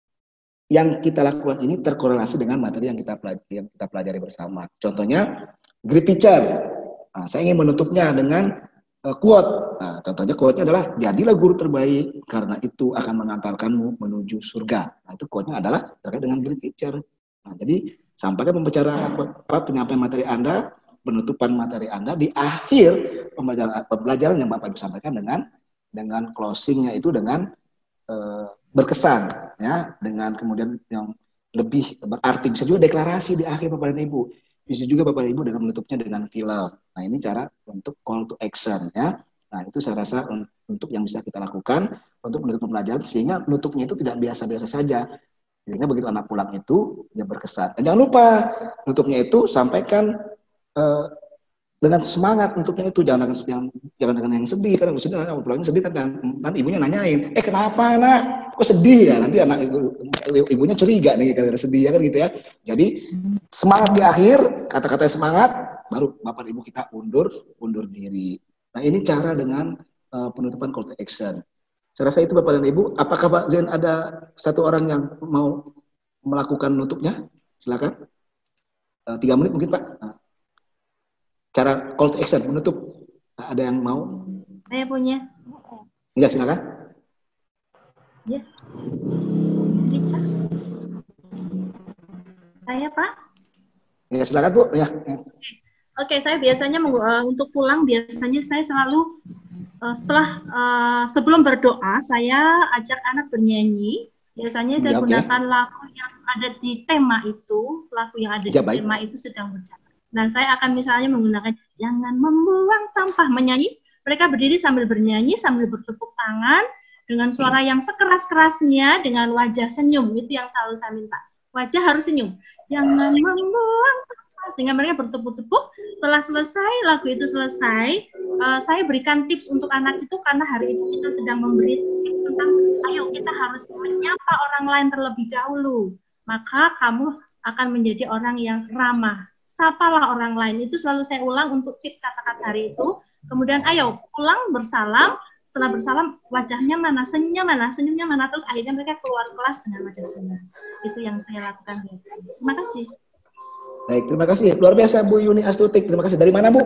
A: yang kita lakukan ini terkorelasi dengan materi yang kita pelajari, yang kita pelajari bersama. Contohnya, great teacher. Nah, saya ingin menutupnya dengan uh, quote. Nah, contohnya quote-nya adalah jadilah guru terbaik karena itu akan mengantarkanmu menuju surga. Nah, itu quote-nya adalah terkait dengan great teacher. Nah, jadi sampaikan pembicaraan apa penyampaian materi Anda, penutupan materi Anda di akhir pembelajaran pembelajaran yang Bapak Ibu sampaikan dengan dengan closing-nya itu dengan uh, berkesan ya, dengan kemudian yang lebih berarti. Bisa juga deklarasi di akhir Bapak dan Ibu. Bisa juga Bapak Ibu dengan menutupnya dengan film. Nah, ini cara untuk call to action ya. Nah, itu saya rasa untuk yang bisa kita lakukan untuk menutup pembelajaran sehingga menutupnya itu tidak biasa-biasa saja. Sehingga begitu anak pulang itu dia berkesan. Dan jangan lupa nutupnya itu sampaikan uh, dengan semangat nutupnya itu, jangan dengan yang jangan dengan yang sedih. Karena sedih anak pulangnya sedih kan, nanti ibunya nanyain, eh kenapa anak kok sedih ya, nanti anak ibu, ibunya curiga nih karena sedih ya kan gitu ya. Jadi semangat di akhir, kata-kata semangat, baru Bapak Ibu kita undur undur diri. Nah, ini cara dengan uh, penutupan call to action. Saya rasa itu Bapak dan Ibu. Apakah Pak Zain ada satu orang yang mau melakukan nutupnya? Silakan. Uh, tiga menit mungkin Pak. Nah, cara call to action menutup, ada yang mau?
F: Saya punya.
A: Ya, silakan.
F: Ya. Bisa. Saya Pak.
A: Ya, silakan Bu. Ya.
F: Oke, saya biasanya uh, untuk pulang biasanya saya selalu uh, setelah uh, sebelum berdoa saya ajak anak bernyanyi. Biasanya saya
A: ya,
F: gunakan
A: okay.
F: lagu yang ada di tema itu, lagu yang ada
A: ya,
F: di
A: baik.
F: tema itu sedang berjalan. Dan saya akan misalnya menggunakan jangan membuang sampah, menyanyi. Mereka berdiri sambil bernyanyi, sambil bertepuk tangan, dengan suara yang sekeras-kerasnya, dengan wajah senyum. Itu yang selalu saya minta. Wajah harus senyum. Jangan membuang sampah. Sehingga mereka bertepuk-tepuk. Setelah selesai, lagu itu selesai, uh, saya berikan tips untuk anak itu, karena hari ini kita sedang memberi tips tentang, ayo kita harus menyapa orang lain terlebih dahulu. Maka kamu akan menjadi orang yang ramah. Sapalah orang lain, itu selalu saya ulang untuk tips kata-kata hari itu. Kemudian ayo pulang bersalam, setelah bersalam wajahnya mana, senyumnya mana, senyumnya mana, terus akhirnya mereka keluar kelas dengan wajah senyum. Itu yang saya lakukan. Terima kasih.
A: Baik, terima kasih. Luar biasa Bu Yuni Astutik. Terima kasih. Dari mana Bu?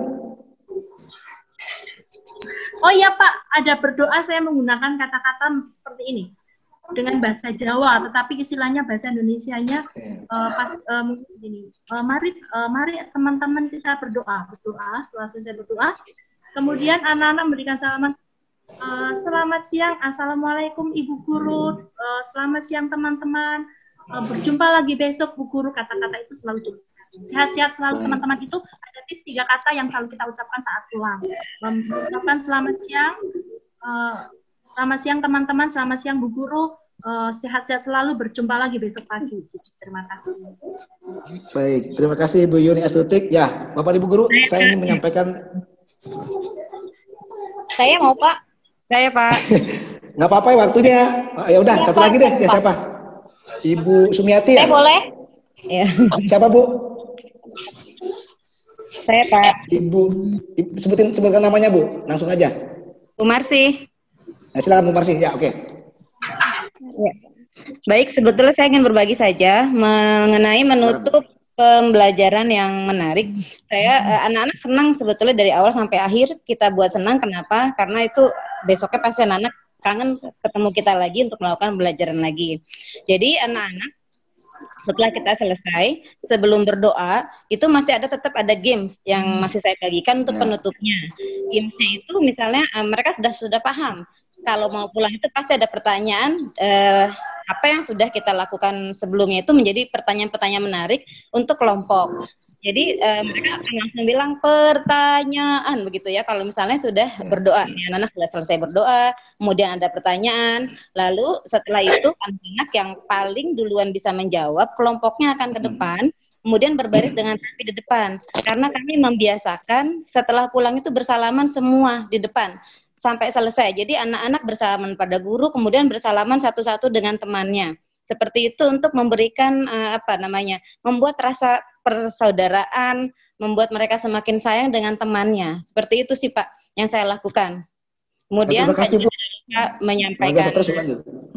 F: Oh iya Pak, ada berdoa saya menggunakan kata-kata seperti ini. Dengan bahasa Jawa, tetapi istilahnya bahasa Indonesianya uh, pas uh, mungkin gini. Uh, mari, uh, mari teman-teman kita berdoa, berdoa. Setelah selesai berdoa, kemudian anak-anak memberikan salaman. Uh, selamat siang, assalamualaikum Ibu Guru. Uh, selamat siang teman-teman. Uh, berjumpa lagi besok Bu Guru. Kata-kata itu selalu cukup. Sehat-sehat selalu teman-teman, itu ada tips tiga kata yang selalu kita ucapkan saat pulang. Mengucapkan selamat siang. Uh, Selamat siang teman-teman, selamat siang Bu Guru, uh, sehat-sehat selalu, berjumpa lagi besok pagi. Terima kasih.
A: Baik, terima kasih Bu Yuni Astutik. Ya, Bapak Ibu Guru, saya ingin menyampaikan.
G: Saya mau Pak. Saya Pak.
A: Nggak apa-apa ya waktunya. Ya udah, satu lagi deh. Ya siapa? Ibu Sumiati ya?
G: Saya boleh? Ya.
A: Siapa Bu?
G: Saya Pak.
A: Ibu, ibu sebutin sebutkan namanya Bu, langsung aja.
G: Bu Marsi.
A: Nah, silakan Bu Marsi. Ya, oke. Okay.
G: Ya. Baik, sebetulnya saya ingin berbagi saja mengenai menutup pembelajaran yang menarik. Saya anak-anak senang sebetulnya dari awal sampai akhir kita buat senang. Kenapa? Karena itu besoknya pasti anak-anak kangen ketemu kita lagi untuk melakukan pembelajaran lagi. Jadi anak-anak setelah kita selesai, sebelum berdoa, itu masih ada tetap ada games yang masih saya bagikan untuk penutupnya. Gamesnya itu misalnya uh, mereka sudah sudah paham. Kalau mau pulang itu pasti ada pertanyaan, uh, apa yang sudah kita lakukan sebelumnya itu menjadi pertanyaan-pertanyaan menarik untuk kelompok. Jadi uh, mereka akan langsung bilang pertanyaan begitu ya. Kalau misalnya sudah berdoa, ya, anak-anak sudah selesai berdoa, kemudian ada pertanyaan, lalu setelah itu anak-anak yang paling duluan bisa menjawab, kelompoknya akan ke depan, kemudian berbaris dengan rapi di depan. Karena kami membiasakan setelah pulang itu bersalaman semua di depan sampai selesai. Jadi anak-anak bersalaman pada guru, kemudian bersalaman satu-satu dengan temannya. Seperti itu untuk memberikan uh, apa namanya, membuat rasa persaudaraan, membuat mereka semakin sayang dengan temannya. Seperti itu sih Pak yang saya lakukan. Kemudian saya juga lupa menyampaikan.
A: Terus lanjut. Hmm.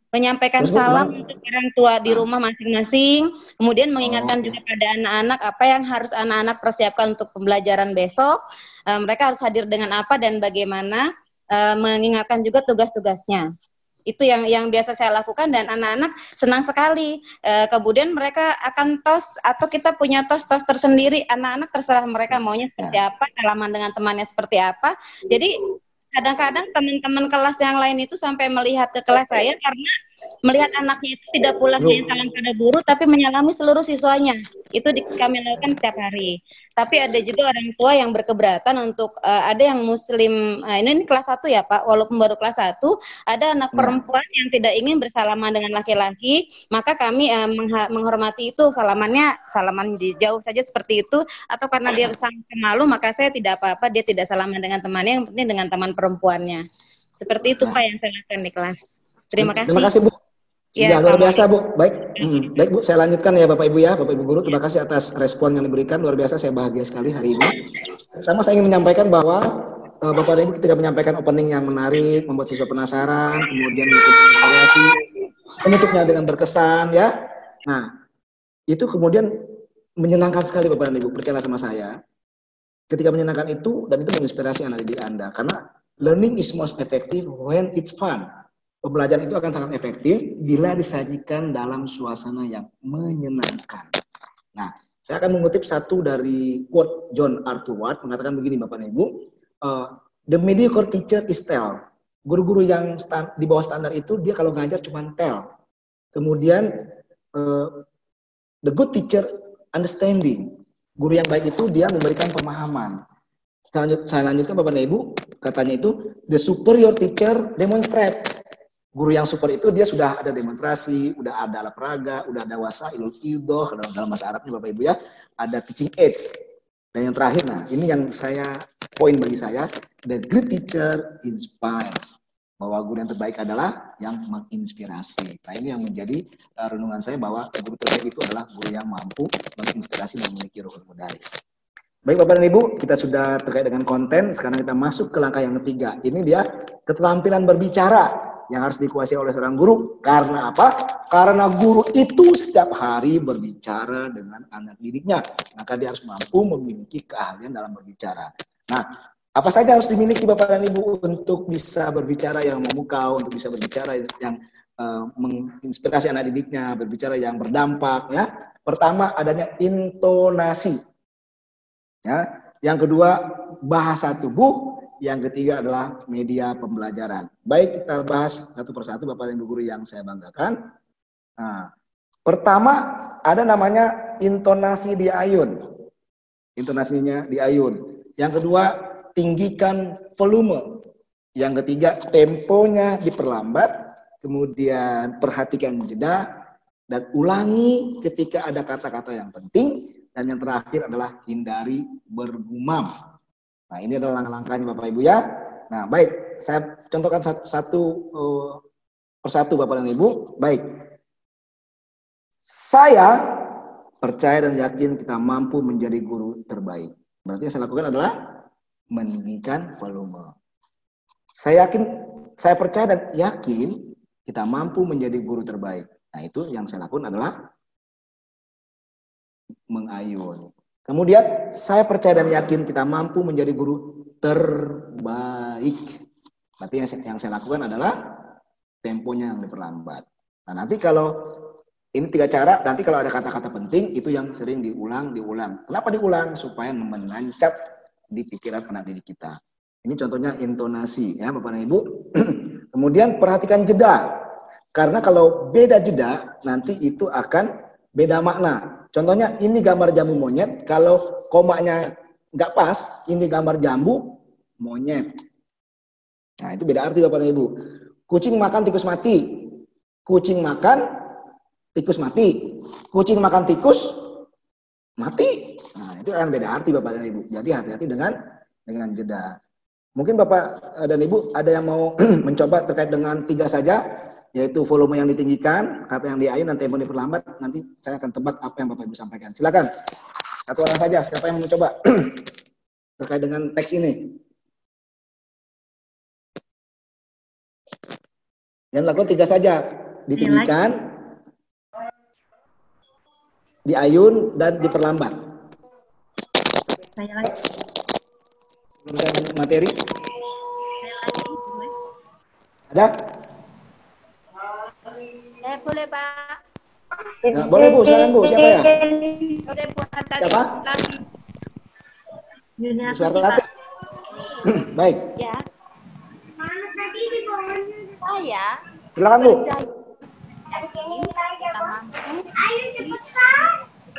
G: menyampaikan
A: Terus, Bu,
G: salam
A: gimana?
G: untuk orang tua di
A: Ah.
G: rumah masing-masing, kemudian mengingatkan
A: Oh,
G: juga pada anak-anak apa yang harus anak-anak persiapkan untuk pembelajaran besok, eh, mereka harus hadir dengan apa dan bagaimana, eh, mengingatkan juga tugas-tugasnya. Itu yang yang biasa saya lakukan dan anak-anak senang sekali. Eh, kemudian mereka akan tos atau kita punya tos-tos tersendiri. Anak-anak terserah mereka maunya seperti
A: ya.
G: apa, salaman dengan temannya seperti apa. Jadi kadang-kadang teman-teman kelas yang lain itu sampai melihat ke kelas saya karena melihat anaknya itu tidak pulang hanya salam pada guru tapi menyalami seluruh siswanya. Itu di, kami lakukan setiap hari. Tapi ada juga orang tua yang berkeberatan untuk uh, ada yang muslim, uh, ini, ini kelas satu ya Pak, walaupun baru kelas satu, ada anak
A: Ya.
G: perempuan yang tidak ingin bersalaman dengan laki-laki, maka kami uh, mengha- menghormati itu, salamannya salaman di jauh saja seperti itu, atau karena dia sangat malu maka saya tidak apa-apa, dia tidak salaman dengan temannya, yang penting dengan teman perempuannya. Seperti itu
A: Nah.
G: Pak yang saya lakukan di kelas. Terima kasih.
A: Terima kasih Bu.
G: Ya,
A: Ya, luar biasa Bu.
G: Assalamualaikum.
A: Baik, hmm, baik Bu. Saya lanjutkan ya Bapak Ibu ya, Bapak Ibu guru. Terima kasih atas respon yang diberikan. Luar biasa, saya bahagia sekali hari ini. Pertama saya ingin menyampaikan bahwa uh, Bapak dan Ibu ketika menyampaikan opening yang menarik, membuat siswa penasaran, kemudian mengikuti variasi, penutupnya dengan berkesan ya. Nah, itu kemudian menyenangkan sekali Bapak dan Ibu. Percayalah sama saya. Ketika menyenangkan itu dan itu menginspirasi anak didik Anda karena learning is most effective when it's fun. Pembelajaran itu akan sangat efektif bila disajikan dalam suasana yang menyenangkan. Nah, saya akan mengutip satu dari quote John Arthur Ward mengatakan begini Bapak dan Ibu, uh, the mediocre teacher is tell. Guru-guru yang stand, di bawah standar itu dia kalau ngajar cuma tell. Kemudian uh, the good teacher understanding. Guru yang baik itu dia memberikan pemahaman. Saya, lanjut, saya lanjutkan Bapak dan Ibu, katanya itu the superior teacher demonstrate. Guru yang super itu dia sudah ada demonstrasi, udah ada alat peraga, udah ada wasailul idoh dalam, dalam bahasa Arabnya Bapak Ibu ya, ada teaching aids. Dan yang terakhir, nah ini yang saya poin bagi saya, the great teacher inspires. Bahwa guru yang terbaik adalah yang menginspirasi. Nah ini yang menjadi uh, renungan saya bahwa guru terbaik itu adalah guru yang mampu menginspirasi dan memiliki ruhul mudaris. Baik Bapak dan Ibu, kita sudah terkait dengan konten, sekarang kita masuk ke langkah yang ketiga. Ini dia keterampilan berbicara yang harus dikuasai oleh seorang guru. Karena apa? Karena guru itu setiap hari berbicara dengan anak didiknya. Maka dia harus mampu memiliki keahlian dalam berbicara. Nah, apa saja harus dimiliki Bapak dan Ibu untuk bisa berbicara yang memukau, untuk bisa berbicara yang uh, menginspirasi anak didiknya, berbicara yang berdampak. Ya, pertama adanya intonasi. Ya, yang kedua bahasa tubuh. Yang ketiga adalah media pembelajaran. Baik, kita bahas satu persatu Bapak dan Ibu guru yang saya banggakan. Nah, pertama ada namanya intonasi di ayun. Intonasinya di ayun. Yang kedua, tinggikan volume. Yang ketiga, temponya diperlambat. Kemudian perhatikan jeda dan ulangi ketika ada kata-kata yang penting. Dan yang terakhir adalah hindari bergumam. Nah, ini adalah langkah-langkahnya Bapak Ibu ya. Nah, baik, saya contohkan satu, satu uh, persatu Bapak dan Ibu. Baik. Saya percaya dan yakin kita mampu menjadi guru terbaik. Berarti yang saya lakukan adalah meninggikan volume. Saya yakin, saya percaya dan yakin kita mampu menjadi guru terbaik. Nah, itu yang saya lakukan adalah mengayun. Kemudian saya percaya dan yakin kita mampu menjadi guru terbaik. Berarti yang saya, yang saya lakukan adalah temponya yang diperlambat. Nah nanti kalau ini tiga cara, nanti kalau ada kata-kata penting itu yang sering diulang, diulang. Kenapa diulang? Supaya menancap di pikiran anak didik kita. Ini contohnya intonasi ya Bapak dan Ibu. Kemudian perhatikan jeda. Karena kalau beda jeda nanti itu akan beda makna. Contohnya ini gambar jambu monyet, kalau komanya nggak pas, ini gambar jambu monyet. Nah itu beda arti Bapak dan Ibu. Kucing makan tikus mati, kucing makan tikus mati, kucing makan tikus mati. Nah itu kan beda arti Bapak dan Ibu. Jadi hati-hati dengan dengan jeda. Mungkin Bapak dan Ibu ada yang mau mencoba terkait dengan tiga saja, yaitu volume yang ditinggikan, kata yang diayun, dan tempo diperlambat. Nanti saya akan tebak apa yang Bapak Ibu sampaikan. Silakan. Satu orang saja, siapa yang mau mencoba terkait dengan teks ini? Yang lakukan tiga saja. ditinggikan, diayun dan diperlambat.
F: Saya lagi.
A: Dengan materi.
F: Saya lagi, boleh?
A: Ada?
C: Eh, boleh Pak.
A: Ya, boleh Bu, silakan Bu. Siapa ya?
C: Boleh buat
A: Siapa?
C: lagi.
F: Dunia
A: Suara Latif. Baik.
C: Ya. Mana tadi di bawahnya? Saya.
A: Silakan Bu.
C: Kita mampu. Ayo cepetan.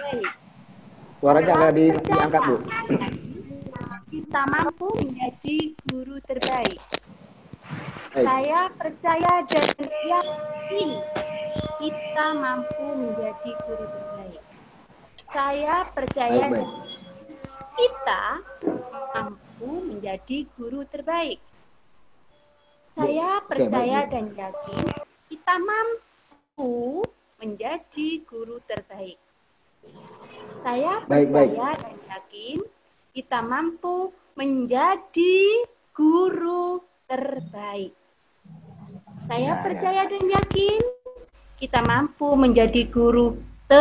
A: Suaranya agak di, diangkat Bu.
C: Kita mampu menjadi guru terbaik.
A: Baik.
C: Saya percaya dan yakin kita mampu menjadi guru terbaik. Saya percaya
A: Baik, baik.
C: kita mampu menjadi guru terbaik. Saya
A: Oke,
C: percaya
A: baik, Bu.
C: dan yakin kita mampu menjadi guru terbaik. Saya
A: Baik, baik.
C: percaya dan yakin kita mampu menjadi guru terbaik. Saya
A: Ya,
C: percaya dan yakin kita mampu menjadi guru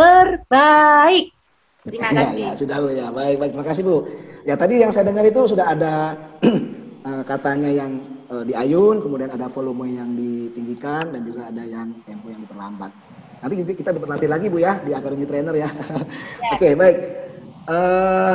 C: terbaik. Terima
A: Ya,
C: kasih.
A: ya, sudah Bu ya. Baik, baik. Terima kasih Bu. Ya, tadi yang saya dengar itu sudah ada eh, katanya yang eh, diayun, kemudian ada volume yang ditinggikan dan juga ada yang tempo yang diperlambat. Nanti kita berlatih lagi Bu ya di Academy Trainer ya. Oke, baik. Eh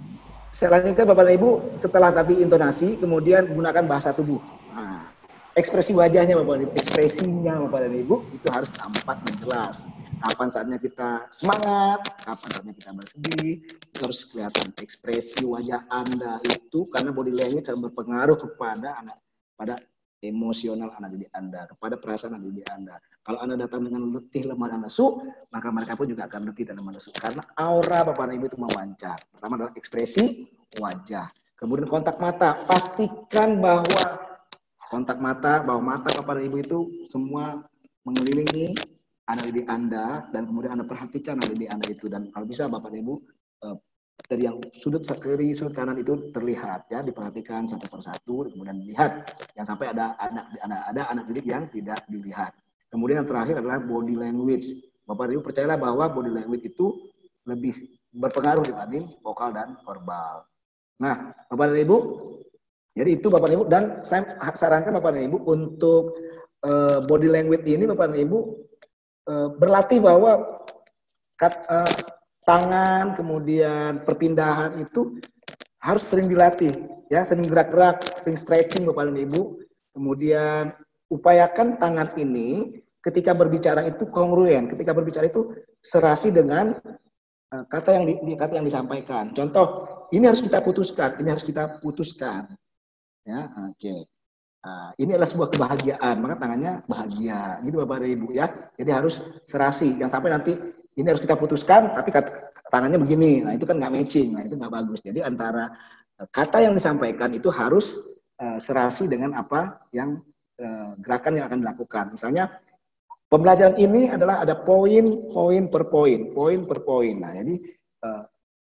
A: saya lanjutkan Bapak dan Ibu, setelah tadi intonasi, kemudian gunakan bahasa tubuh. Nah, ekspresi wajahnya Bapak dan Ibu, ekspresinya Bapak dan Ibu itu harus tampak dan jelas. Kapan saatnya kita semangat, kapan saatnya kita bersedih, itu harus kelihatan ekspresi wajah Anda itu, karena body language sangat berpengaruh kepada anak, pada emosional anak didik Anda, kepada perasaan anak didik Anda. Kalau Anda datang dengan letih, lemah, dan lesu, maka mereka pun juga akan letih dan lemah lesu. Karena aura Bapak dan Ibu itu memancar. Pertama adalah ekspresi wajah. Kemudian kontak mata. Pastikan bahwa kontak mata, bahwa mata Bapak dan Ibu itu semua mengelilingi anak didik Anda, dan kemudian Anda perhatikan anak didik Anda itu. Dan kalau bisa Bapak dan Ibu, eh, dari yang sudut kiri, sudut kanan itu terlihat ya, diperhatikan satu persatu, kemudian dilihat. Yang sampai ada anak ada, ada anak didik yang tidak dilihat. Kemudian yang terakhir adalah body language. Bapak dan Ibu percayalah bahwa body language itu lebih berpengaruh dibanding vokal dan verbal. Nah, Bapak dan Ibu, jadi itu Bapak dan Ibu, dan saya sarankan Bapak dan Ibu untuk uh, body language ini Bapak dan Ibu uh, berlatih bahwa kat, uh, tangan, kemudian perpindahan itu harus sering dilatih, ya, sering gerak-gerak, sering stretching Bapak dan Ibu. Kemudian upayakan tangan ini ketika berbicara itu kongruen, ketika berbicara itu serasi dengan uh, kata yang di, kata yang disampaikan. Contoh, ini harus kita putuskan, ini harus kita putuskan. Ya, oke. Okay. Nah, ini adalah sebuah kebahagiaan, maka tangannya bahagia, gitu Bapak dan Ibu ya. Jadi harus serasi, yang sampai nanti ini harus kita putuskan, tapi kata, tangannya begini. Nah itu kan nggak matching, nah itu nggak bagus. Jadi antara kata yang disampaikan itu harus uh, serasi dengan apa yang uh, gerakan yang akan dilakukan. Misalnya pembelajaran ini adalah ada poin, poin per poin, poin per poin. Nah jadi uh,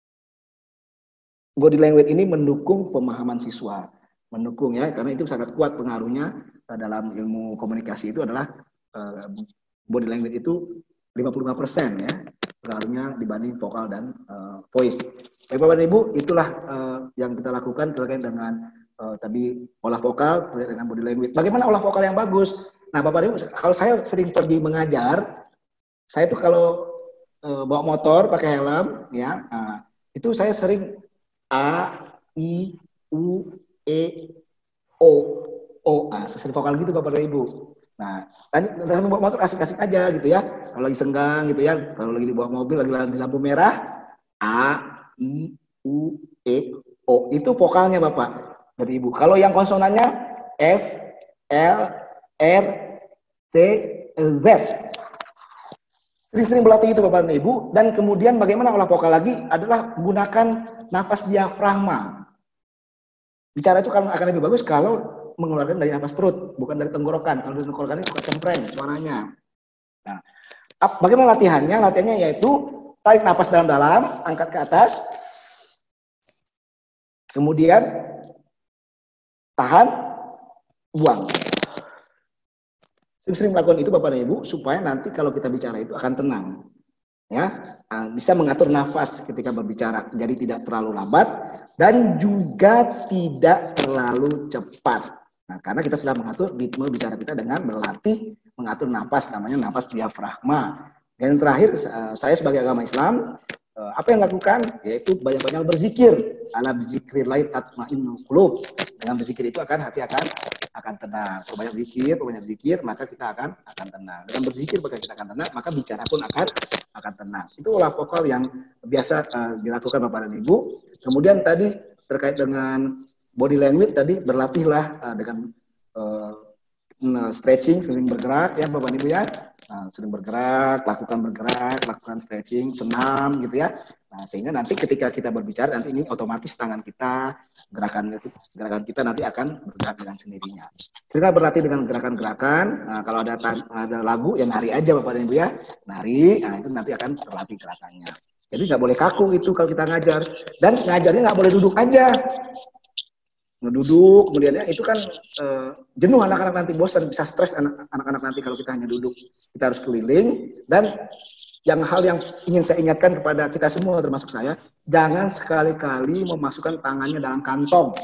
A: body language ini mendukung pemahaman siswa, mendukung ya, karena itu sangat kuat pengaruhnya uh, dalam ilmu komunikasi itu adalah uh, body language itu lima puluh lima persen ya pengaruhnya dibanding vokal dan uh, voice. Baik Bapak dan Ibu, itulah uh, yang kita lakukan terkait dengan uh, tadi olah vokal terkait dengan body language. Bagaimana olah vokal yang bagus? Nah Bapak dan Ibu, kalau saya sering pergi mengajar, saya tuh kalau uh, bawa motor pakai helm ya, uh, itu saya sering A, I, U, E, O, O, ah, sering vokal gitu Bapak dan Ibu. Nah, tadi saya bawa motor asik-asik aja gitu ya. Kalau lagi senggang gitu ya, kalau lagi dibawa mobil lagi di lampu merah, A, I, U, E, O. Itu vokalnya Bapak dan Ibu. Kalau yang konsonannya F, L, R, T, Z. Sering-sering berlatih itu Bapak dan Ibu. Dan kemudian bagaimana olah vokal lagi adalah gunakan napas diafragma. Bicara itu kan akan lebih bagus kalau mengeluarkan dari napas perut, bukan dari tenggorokan. Kalau dari tenggorokan itu suka cempreng suaranya. Nah, bagaimana latihannya? Latihannya yaitu tarik napas dalam-dalam, angkat ke atas, kemudian tahan, buang. Sering-sering melakukan itu Bapak dan Ibu supaya nanti kalau kita bicara itu akan tenang. Ya, bisa mengatur nafas ketika berbicara, jadi tidak terlalu lambat dan juga tidak terlalu cepat. Nah, karena kita sudah mengatur ritme bicara kita dengan berlatih mengatur nafas, namanya nafas diafragma. Dan yang terakhir, saya sebagai agama Islam, apa yang lakukan? Yaitu banyak-banyak berzikir. Ala bizikrillah tatma'innul qulub. Dengan berzikir itu akan hati akan akan tenang. Kalau banyak zikir, kalau banyak zikir, maka kita akan akan tenang. Dengan berzikir maka kita akan tenang, maka bicara pun akan akan tenang. Itulah pokok yang biasa uh, dilakukan Bapak dan Ibu. Kemudian tadi terkait dengan body language tadi berlatihlah uh, dengan uh, stretching, sering bergerak ya Bapak dan Ibu ya. Nah, sering bergerak, lakukan bergerak, lakukan stretching, senam gitu ya. Nah, sehingga nanti ketika kita berbicara nanti ini otomatis tangan kita, gerakan gerakan kita nanti akan bergerak dengan sendirinya. Seringlah berlatih dengan gerakan-gerakan. Nah, kalau ada ada lagu yang nari aja Bapak dan Ibu ya, nari, nah itu nanti akan terlatih gerakannya. Jadi nggak boleh kaku itu kalau kita ngajar. Dan ngajarnya nggak boleh duduk aja. Ngeduduk, kemudian ya, itu kan uh, jenuh anak-anak nanti, bosan, bisa stres anak-anak nanti kalau kita hanya duduk. Kita harus keliling, dan yang hal yang ingin saya ingatkan kepada kita semua, termasuk saya, jangan sekali-kali memasukkan tangannya dalam kantong.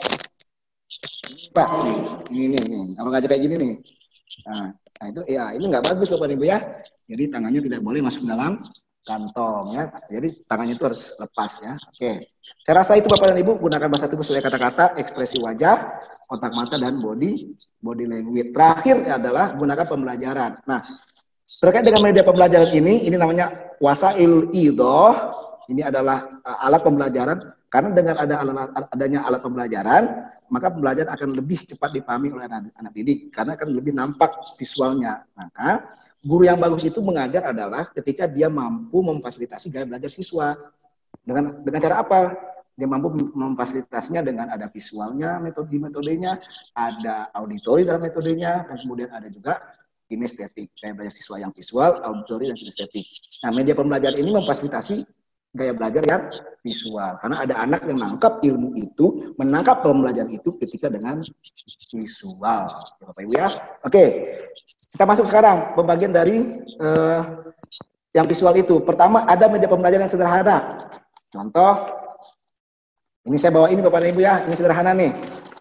A: Pak, ini nih, nih. Kalau ngajak kayak gini nih, nah, nah itu ya ini nggak bagus Bapak Ibu ya. Jadi tangannya tidak boleh masuk dalam kantong ya. Jadi tangannya itu harus lepas ya. Oke. Saya rasa itu Bapak dan Ibu gunakan bahasa tubuh sesuai kata-kata, ekspresi wajah, kontak mata dan body body language. Terakhir adalah gunakan pembelajaran. Nah, terkait dengan media pembelajaran ini, ini namanya wasail idhoh. Ini adalah uh, alat pembelajaran. Karena dengan ada alat, adanya alat pembelajaran, maka pembelajaran akan lebih cepat dipahami oleh anak, anak didik karena akan lebih nampak visualnya. Maka guru yang bagus itu mengajar adalah ketika dia mampu memfasilitasi gaya belajar siswa. Dengan dengan cara apa? Dia mampu memfasilitasinya dengan ada visualnya, metode-metodenya, ada auditori dalam metodenya, dan kemudian ada juga kinestetik, gaya belajar siswa yang visual, auditori, dan kinestetik. Nah, media pembelajaran ini memfasilitasi gaya belajar yang visual. Karena ada anak yang menangkap ilmu itu, menangkap pembelajaran itu ketika dengan visual. Ya, Bapak Ibu ya. Oke, kita masuk sekarang pembagian dari uh, yang visual itu. Pertama, ada media pembelajaran yang sederhana. Contoh, ini saya bawa ini Bapak Ibu ya, ini sederhana nih.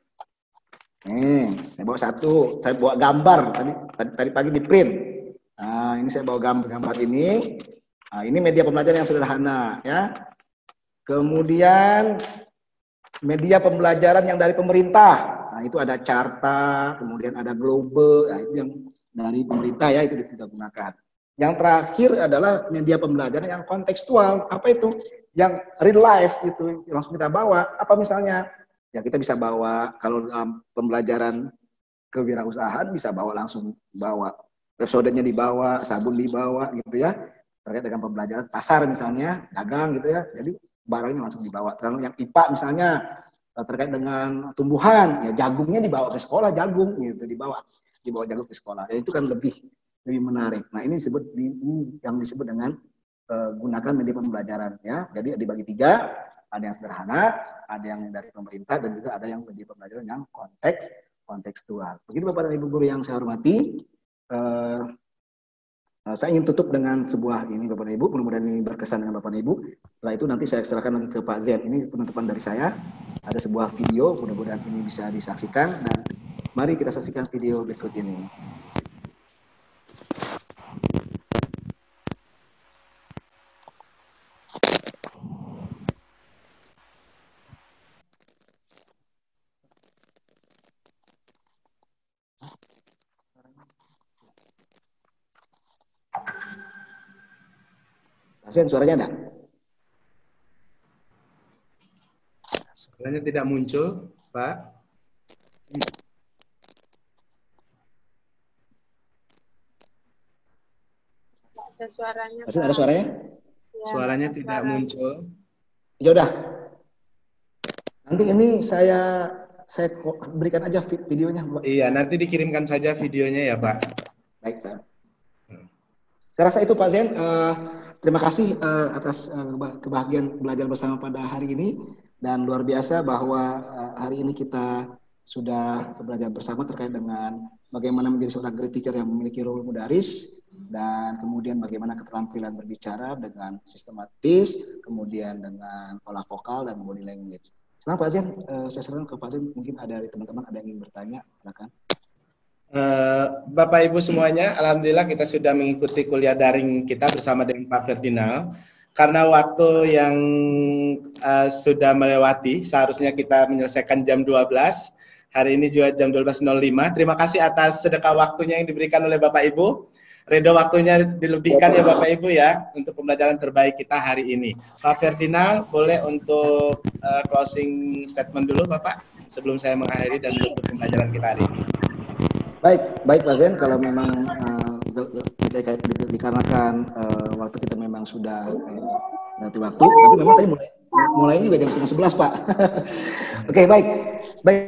A: Nih, saya bawa satu, saya bawa gambar tadi tadi, tadi pagi di print. Nah, ini saya bawa gambar-gambar ini. Nah, ini media pembelajaran yang sederhana ya. Kemudian media pembelajaran yang dari pemerintah. Nah, itu ada Carta, kemudian ada Globe, nah, itu yang dari pemerintah ya, itu kita gunakan. Yang terakhir adalah media pembelajaran yang kontekstual. Apa itu? Yang real life gitu, langsung kita bawa. Apa misalnya? Ya kita bisa bawa kalau dalam pembelajaran kewirausahaan bisa bawa langsung bawa episodenya dibawa, sabun dibawa gitu ya. Terkait dengan pembelajaran pasar misalnya, dagang gitu ya. Jadi barangnya langsung dibawa. Kalau yang I P A misalnya terkait dengan tumbuhan, ya jagungnya dibawa ke sekolah, jagung gitu dibawa, dibawa jagung ke sekolah. Dan itu kan lebih lebih menarik. Nah, ini disebut ini yang disebut dengan uh, gunakan media pembelajaran ya. Jadi dibagi tiga, ada yang sederhana, ada yang dari pemerintah, dan juga ada yang media pembelajaran yang konteks kontekstual. Begitu Bapak dan Ibu guru yang saya hormati. Uh, uh, saya ingin tutup dengan sebuah ini Bapak dan Ibu, mudah-mudahan ini berkesan dengan Bapak dan Ibu. Setelah itu nanti saya serahkan lagi ke Pak Zen. Ini penutupan dari saya. Ada sebuah video, mudah-mudahan ini bisa disaksikan, dan mari kita saksikan video berikut ini. Pasien suaranya ada?
B: Suaranya tidak muncul, Pak.
C: Ada suaranya.
A: Pasien ada suaranya?
C: Ya,
B: Suaranya
C: ada
B: tidak
C: suara.
B: muncul.
A: Ya udah. Nanti ini saya saya berikan aja videonya.
B: Iya, nanti dikirimkan saja videonya ya, Pak.
A: Baik, Pak. Saya rasa itu Pak Zen. Uh, terima kasih uh, atas uh, kebahagiaan belajar bersama pada hari ini, dan luar biasa bahwa uh, hari ini kita sudah belajar bersama terkait dengan bagaimana menjadi seorang great teacher yang memiliki role mudaris, dan kemudian bagaimana keterampilan berbicara dengan sistematis, kemudian dengan pola vokal dan body language. Senang Pak Zain, uh, saya serahkan ke Pak Zain, mungkin ada dari teman-teman ada yang ingin bertanya, silakan.
B: Uh, Bapak Ibu semuanya, alhamdulillah kita sudah mengikuti kuliah daring kita bersama dengan Pak Ferdinand. Karena waktu yang uh, sudah melewati, seharusnya kita menyelesaikan jam dua belas. Hari ini juga jam dua belas nol lima. Terima kasih atas sedekah waktunya yang diberikan oleh Bapak Ibu. Redo waktunya dilebihkan ya Bapak Ibu ya, untuk pembelajaran terbaik kita hari ini. Pak Ferdinand, boleh untuk uh, closing statement dulu Bapak, sebelum saya mengakhiri dan menutup pembelajaran kita hari ini.
A: Baik, baik Pak Zain, kalau memang uh, dikarenakan uh, waktu kita memang sudah nanti uh, waktu, tapi memang tadi mulai mulainya juga jam setengah sebelas Pak. Oke, baik, baik.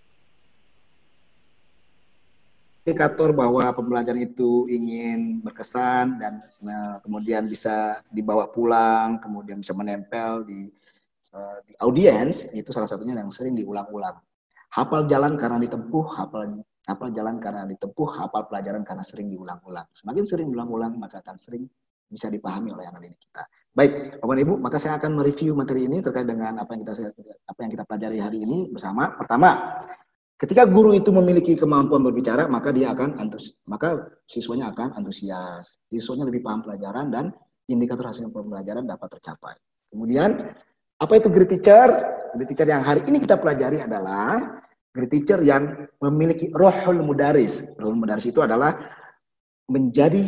A: Indikator bahwa pembelajaran itu ingin berkesan dan uh, kemudian bisa dibawa pulang, kemudian bisa menempel di, uh, di audiens, itu salah satunya yang sering diulang-ulang. Hafal jalan karena ditempuh, hafal hafal jalan karena ditempuh, hafal pelajaran karena sering diulang-ulang. Semakin sering diulang-ulang, maka akan sering bisa dipahami oleh anak didik kita. Baik, Bapak Ibu, maka saya akan mereview materi ini terkait dengan apa yang kita apa yang kita pelajari hari ini bersama. Pertama, ketika guru itu memiliki kemampuan berbicara, maka dia akan antus, maka siswanya akan antusias. Siswanya lebih paham pelajaran dan indikator hasil pembelajaran dapat tercapai. Kemudian, apa itu great teacher? Great teacher yang hari ini kita pelajari adalah great teacher yang memiliki rohul mudaris. Rohul mudaris itu adalah menjadi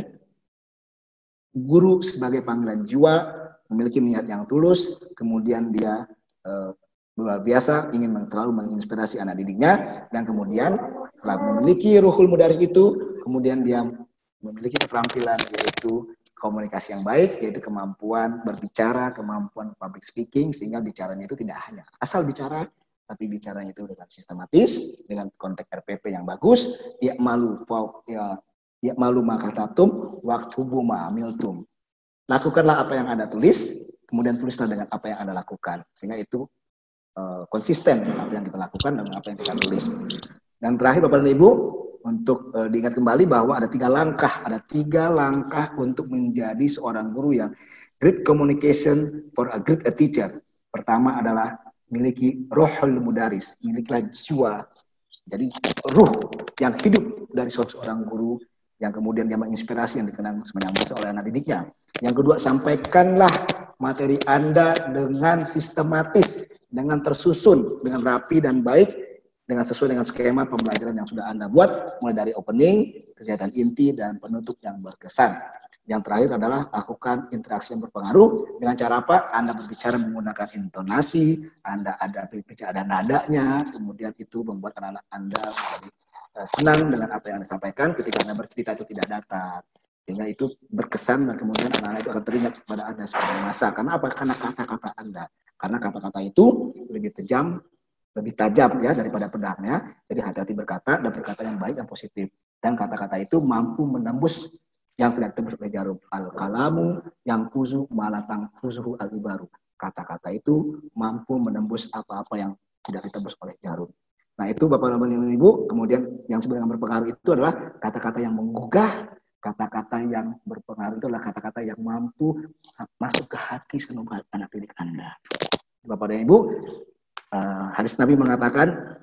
A: guru sebagai panggilan jiwa, memiliki niat yang tulus, kemudian dia eh, luar biasa ingin selalu menginspirasi anak didiknya, dan kemudian setelah memiliki rohul mudaris itu, kemudian dia memiliki keterampilan yaitu komunikasi yang baik, yaitu kemampuan berbicara, kemampuan public speaking, sehingga bicaranya itu tidak hanya asal bicara, tapi bicaranya itu dengan sistematis, dengan konteks R P P yang bagus, ya malu ya, ya malu makatabtum, waktu buma amiltum. Lakukanlah apa yang Anda tulis, kemudian tulislah dengan apa yang Anda lakukan, sehingga itu uh, konsisten dengan apa yang kita lakukan dan apa yang kita tulis. Dan terakhir Bapak dan Ibu, untuk uh, diingat kembali bahwa ada tiga langkah, ada tiga langkah untuk menjadi seorang guru yang great communication for a great teacher. Pertama adalah miliki rohul mudaris, milikilah jiwa, jadi ruh yang hidup dari seorang guru yang kemudian dia menginspirasi, yang dikenang sebenarnya oleh anak didiknya. Yang kedua, sampaikanlah materi Anda dengan sistematis, dengan tersusun, dengan rapi dan baik, dengan sesuai dengan skema pembelajaran yang sudah Anda buat, mulai dari opening, kegiatan inti, dan penutup yang berkesan. Yang terakhir adalah lakukan interaksi yang berpengaruh. Dengan cara apa? Anda berbicara menggunakan intonasi, Anda ada berbicara ada nadanya, kemudian itu membuat anak-anak Anda menjadi uh, senang dengan apa yang Anda sampaikan. Ketika Anda bercerita itu tidak datar, sehingga itu berkesan dan kemudian anak-anak itu akan teringat kepada Anda sebagai masa. Karena apa? Karena kata-kata Anda. Karena kata-kata itu lebih tajam, lebih tajam ya daripada pedangnya. Jadi hati-hati berkata dan berkata yang baik dan positif. Dan kata-kata itu mampu menembus yang tidak ditembus oleh jarum. Al-kalamu yang fuzu malatang fuzuhu al-ibaru. Kata-kata itu mampu menembus apa-apa yang tidak ditembus oleh jarum. Nah itu Bapak dan Ibu, kemudian yang sebenarnya berpengaruh itu adalah kata-kata yang menggugah, kata-kata yang berpengaruh itu adalah kata-kata yang mampu masuk ke hati seluruh anak didik Anda. Bapak dan Ibu, uh, hadis Nabi mengatakan,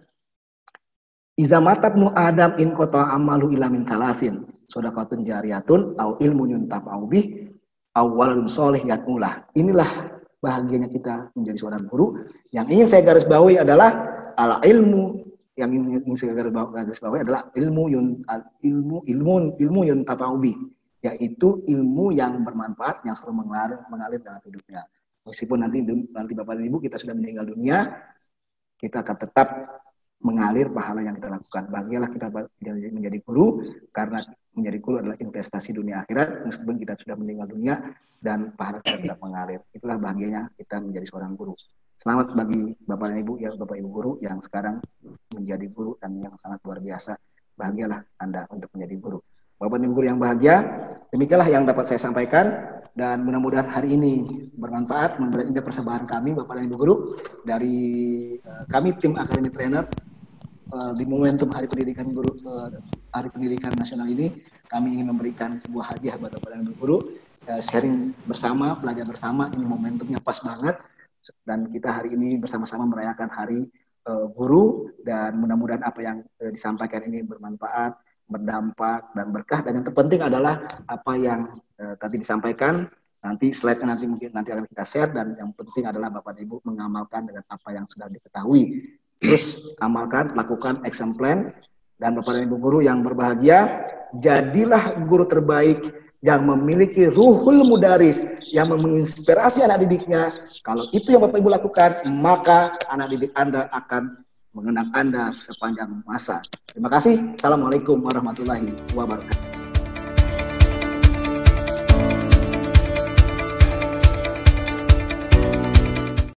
A: Iza matabnu Adam in kota amalu ilamin talasin. Sodakatun jariyatun au ilmu yuntafa'u bih au waladun soleh yat'ulah. Inilah bahagianya kita menjadi seorang guru. Yang ingin saya garis bawahi adalah ala ilmu, yang ingin saya garis bawahi adalah ilmu yun ilmu ilmu ilmu yuntafa'u bih, yaitu ilmu yang bermanfaat yang selalu mengalir mengalir dalam hidupnya. Meskipun nanti nanti Bapak dan Ibu kita sudah meninggal dunia, kita akan tetap mengalir pahala yang kita lakukan. Bahagialah kita menjadi guru, karena menjadi guru adalah investasi dunia akhirat, meskipun kita sudah meninggal dunia dan pahala kita tidak mengalir. Itulah bahagianya kita menjadi seorang guru. Selamat bagi Bapak dan Ibu, ya Bapak Ibu guru yang sekarang menjadi guru dan yang sangat luar biasa. Bahagialah Anda untuk menjadi guru. Bapak dan Ibu guru yang bahagia, demikianlah yang dapat saya sampaikan, dan mudah-mudahan hari ini bermanfaat, memberikan persembahan kami Bapak dan Ibu guru dari uh, kami tim Academy Trainer uh, di momentum Hari Pendidikan Guru, uh, Hari Pendidikan Nasional ini, kami ingin memberikan sebuah hadiah buat Bapak dan Ibu guru, uh, sharing bersama, belajar bersama. Ini momentumnya pas banget, dan kita hari ini bersama-sama merayakan Hari uh, Guru, dan mudah-mudahan apa yang uh, disampaikan ini bermanfaat, berdampak, dan berkah. Dan yang terpenting adalah apa yang uh, tadi disampaikan. Nanti slide-nya nanti mungkin nanti akan kita share, dan yang penting adalah Bapak dan Ibu mengamalkan dengan apa yang sudah diketahui. Terus amalkan, lakukan action plan, dan Bapak dan Ibu guru yang berbahagia, jadilah guru terbaik yang memiliki ruhul mudaris, yang menginspirasi anak didiknya. Kalau itu yang Bapak Ibu lakukan, maka anak didik Anda akan mengenang Anda sepanjang masa. Terima kasih. Assalamualaikum warahmatullahi wabarakatuh.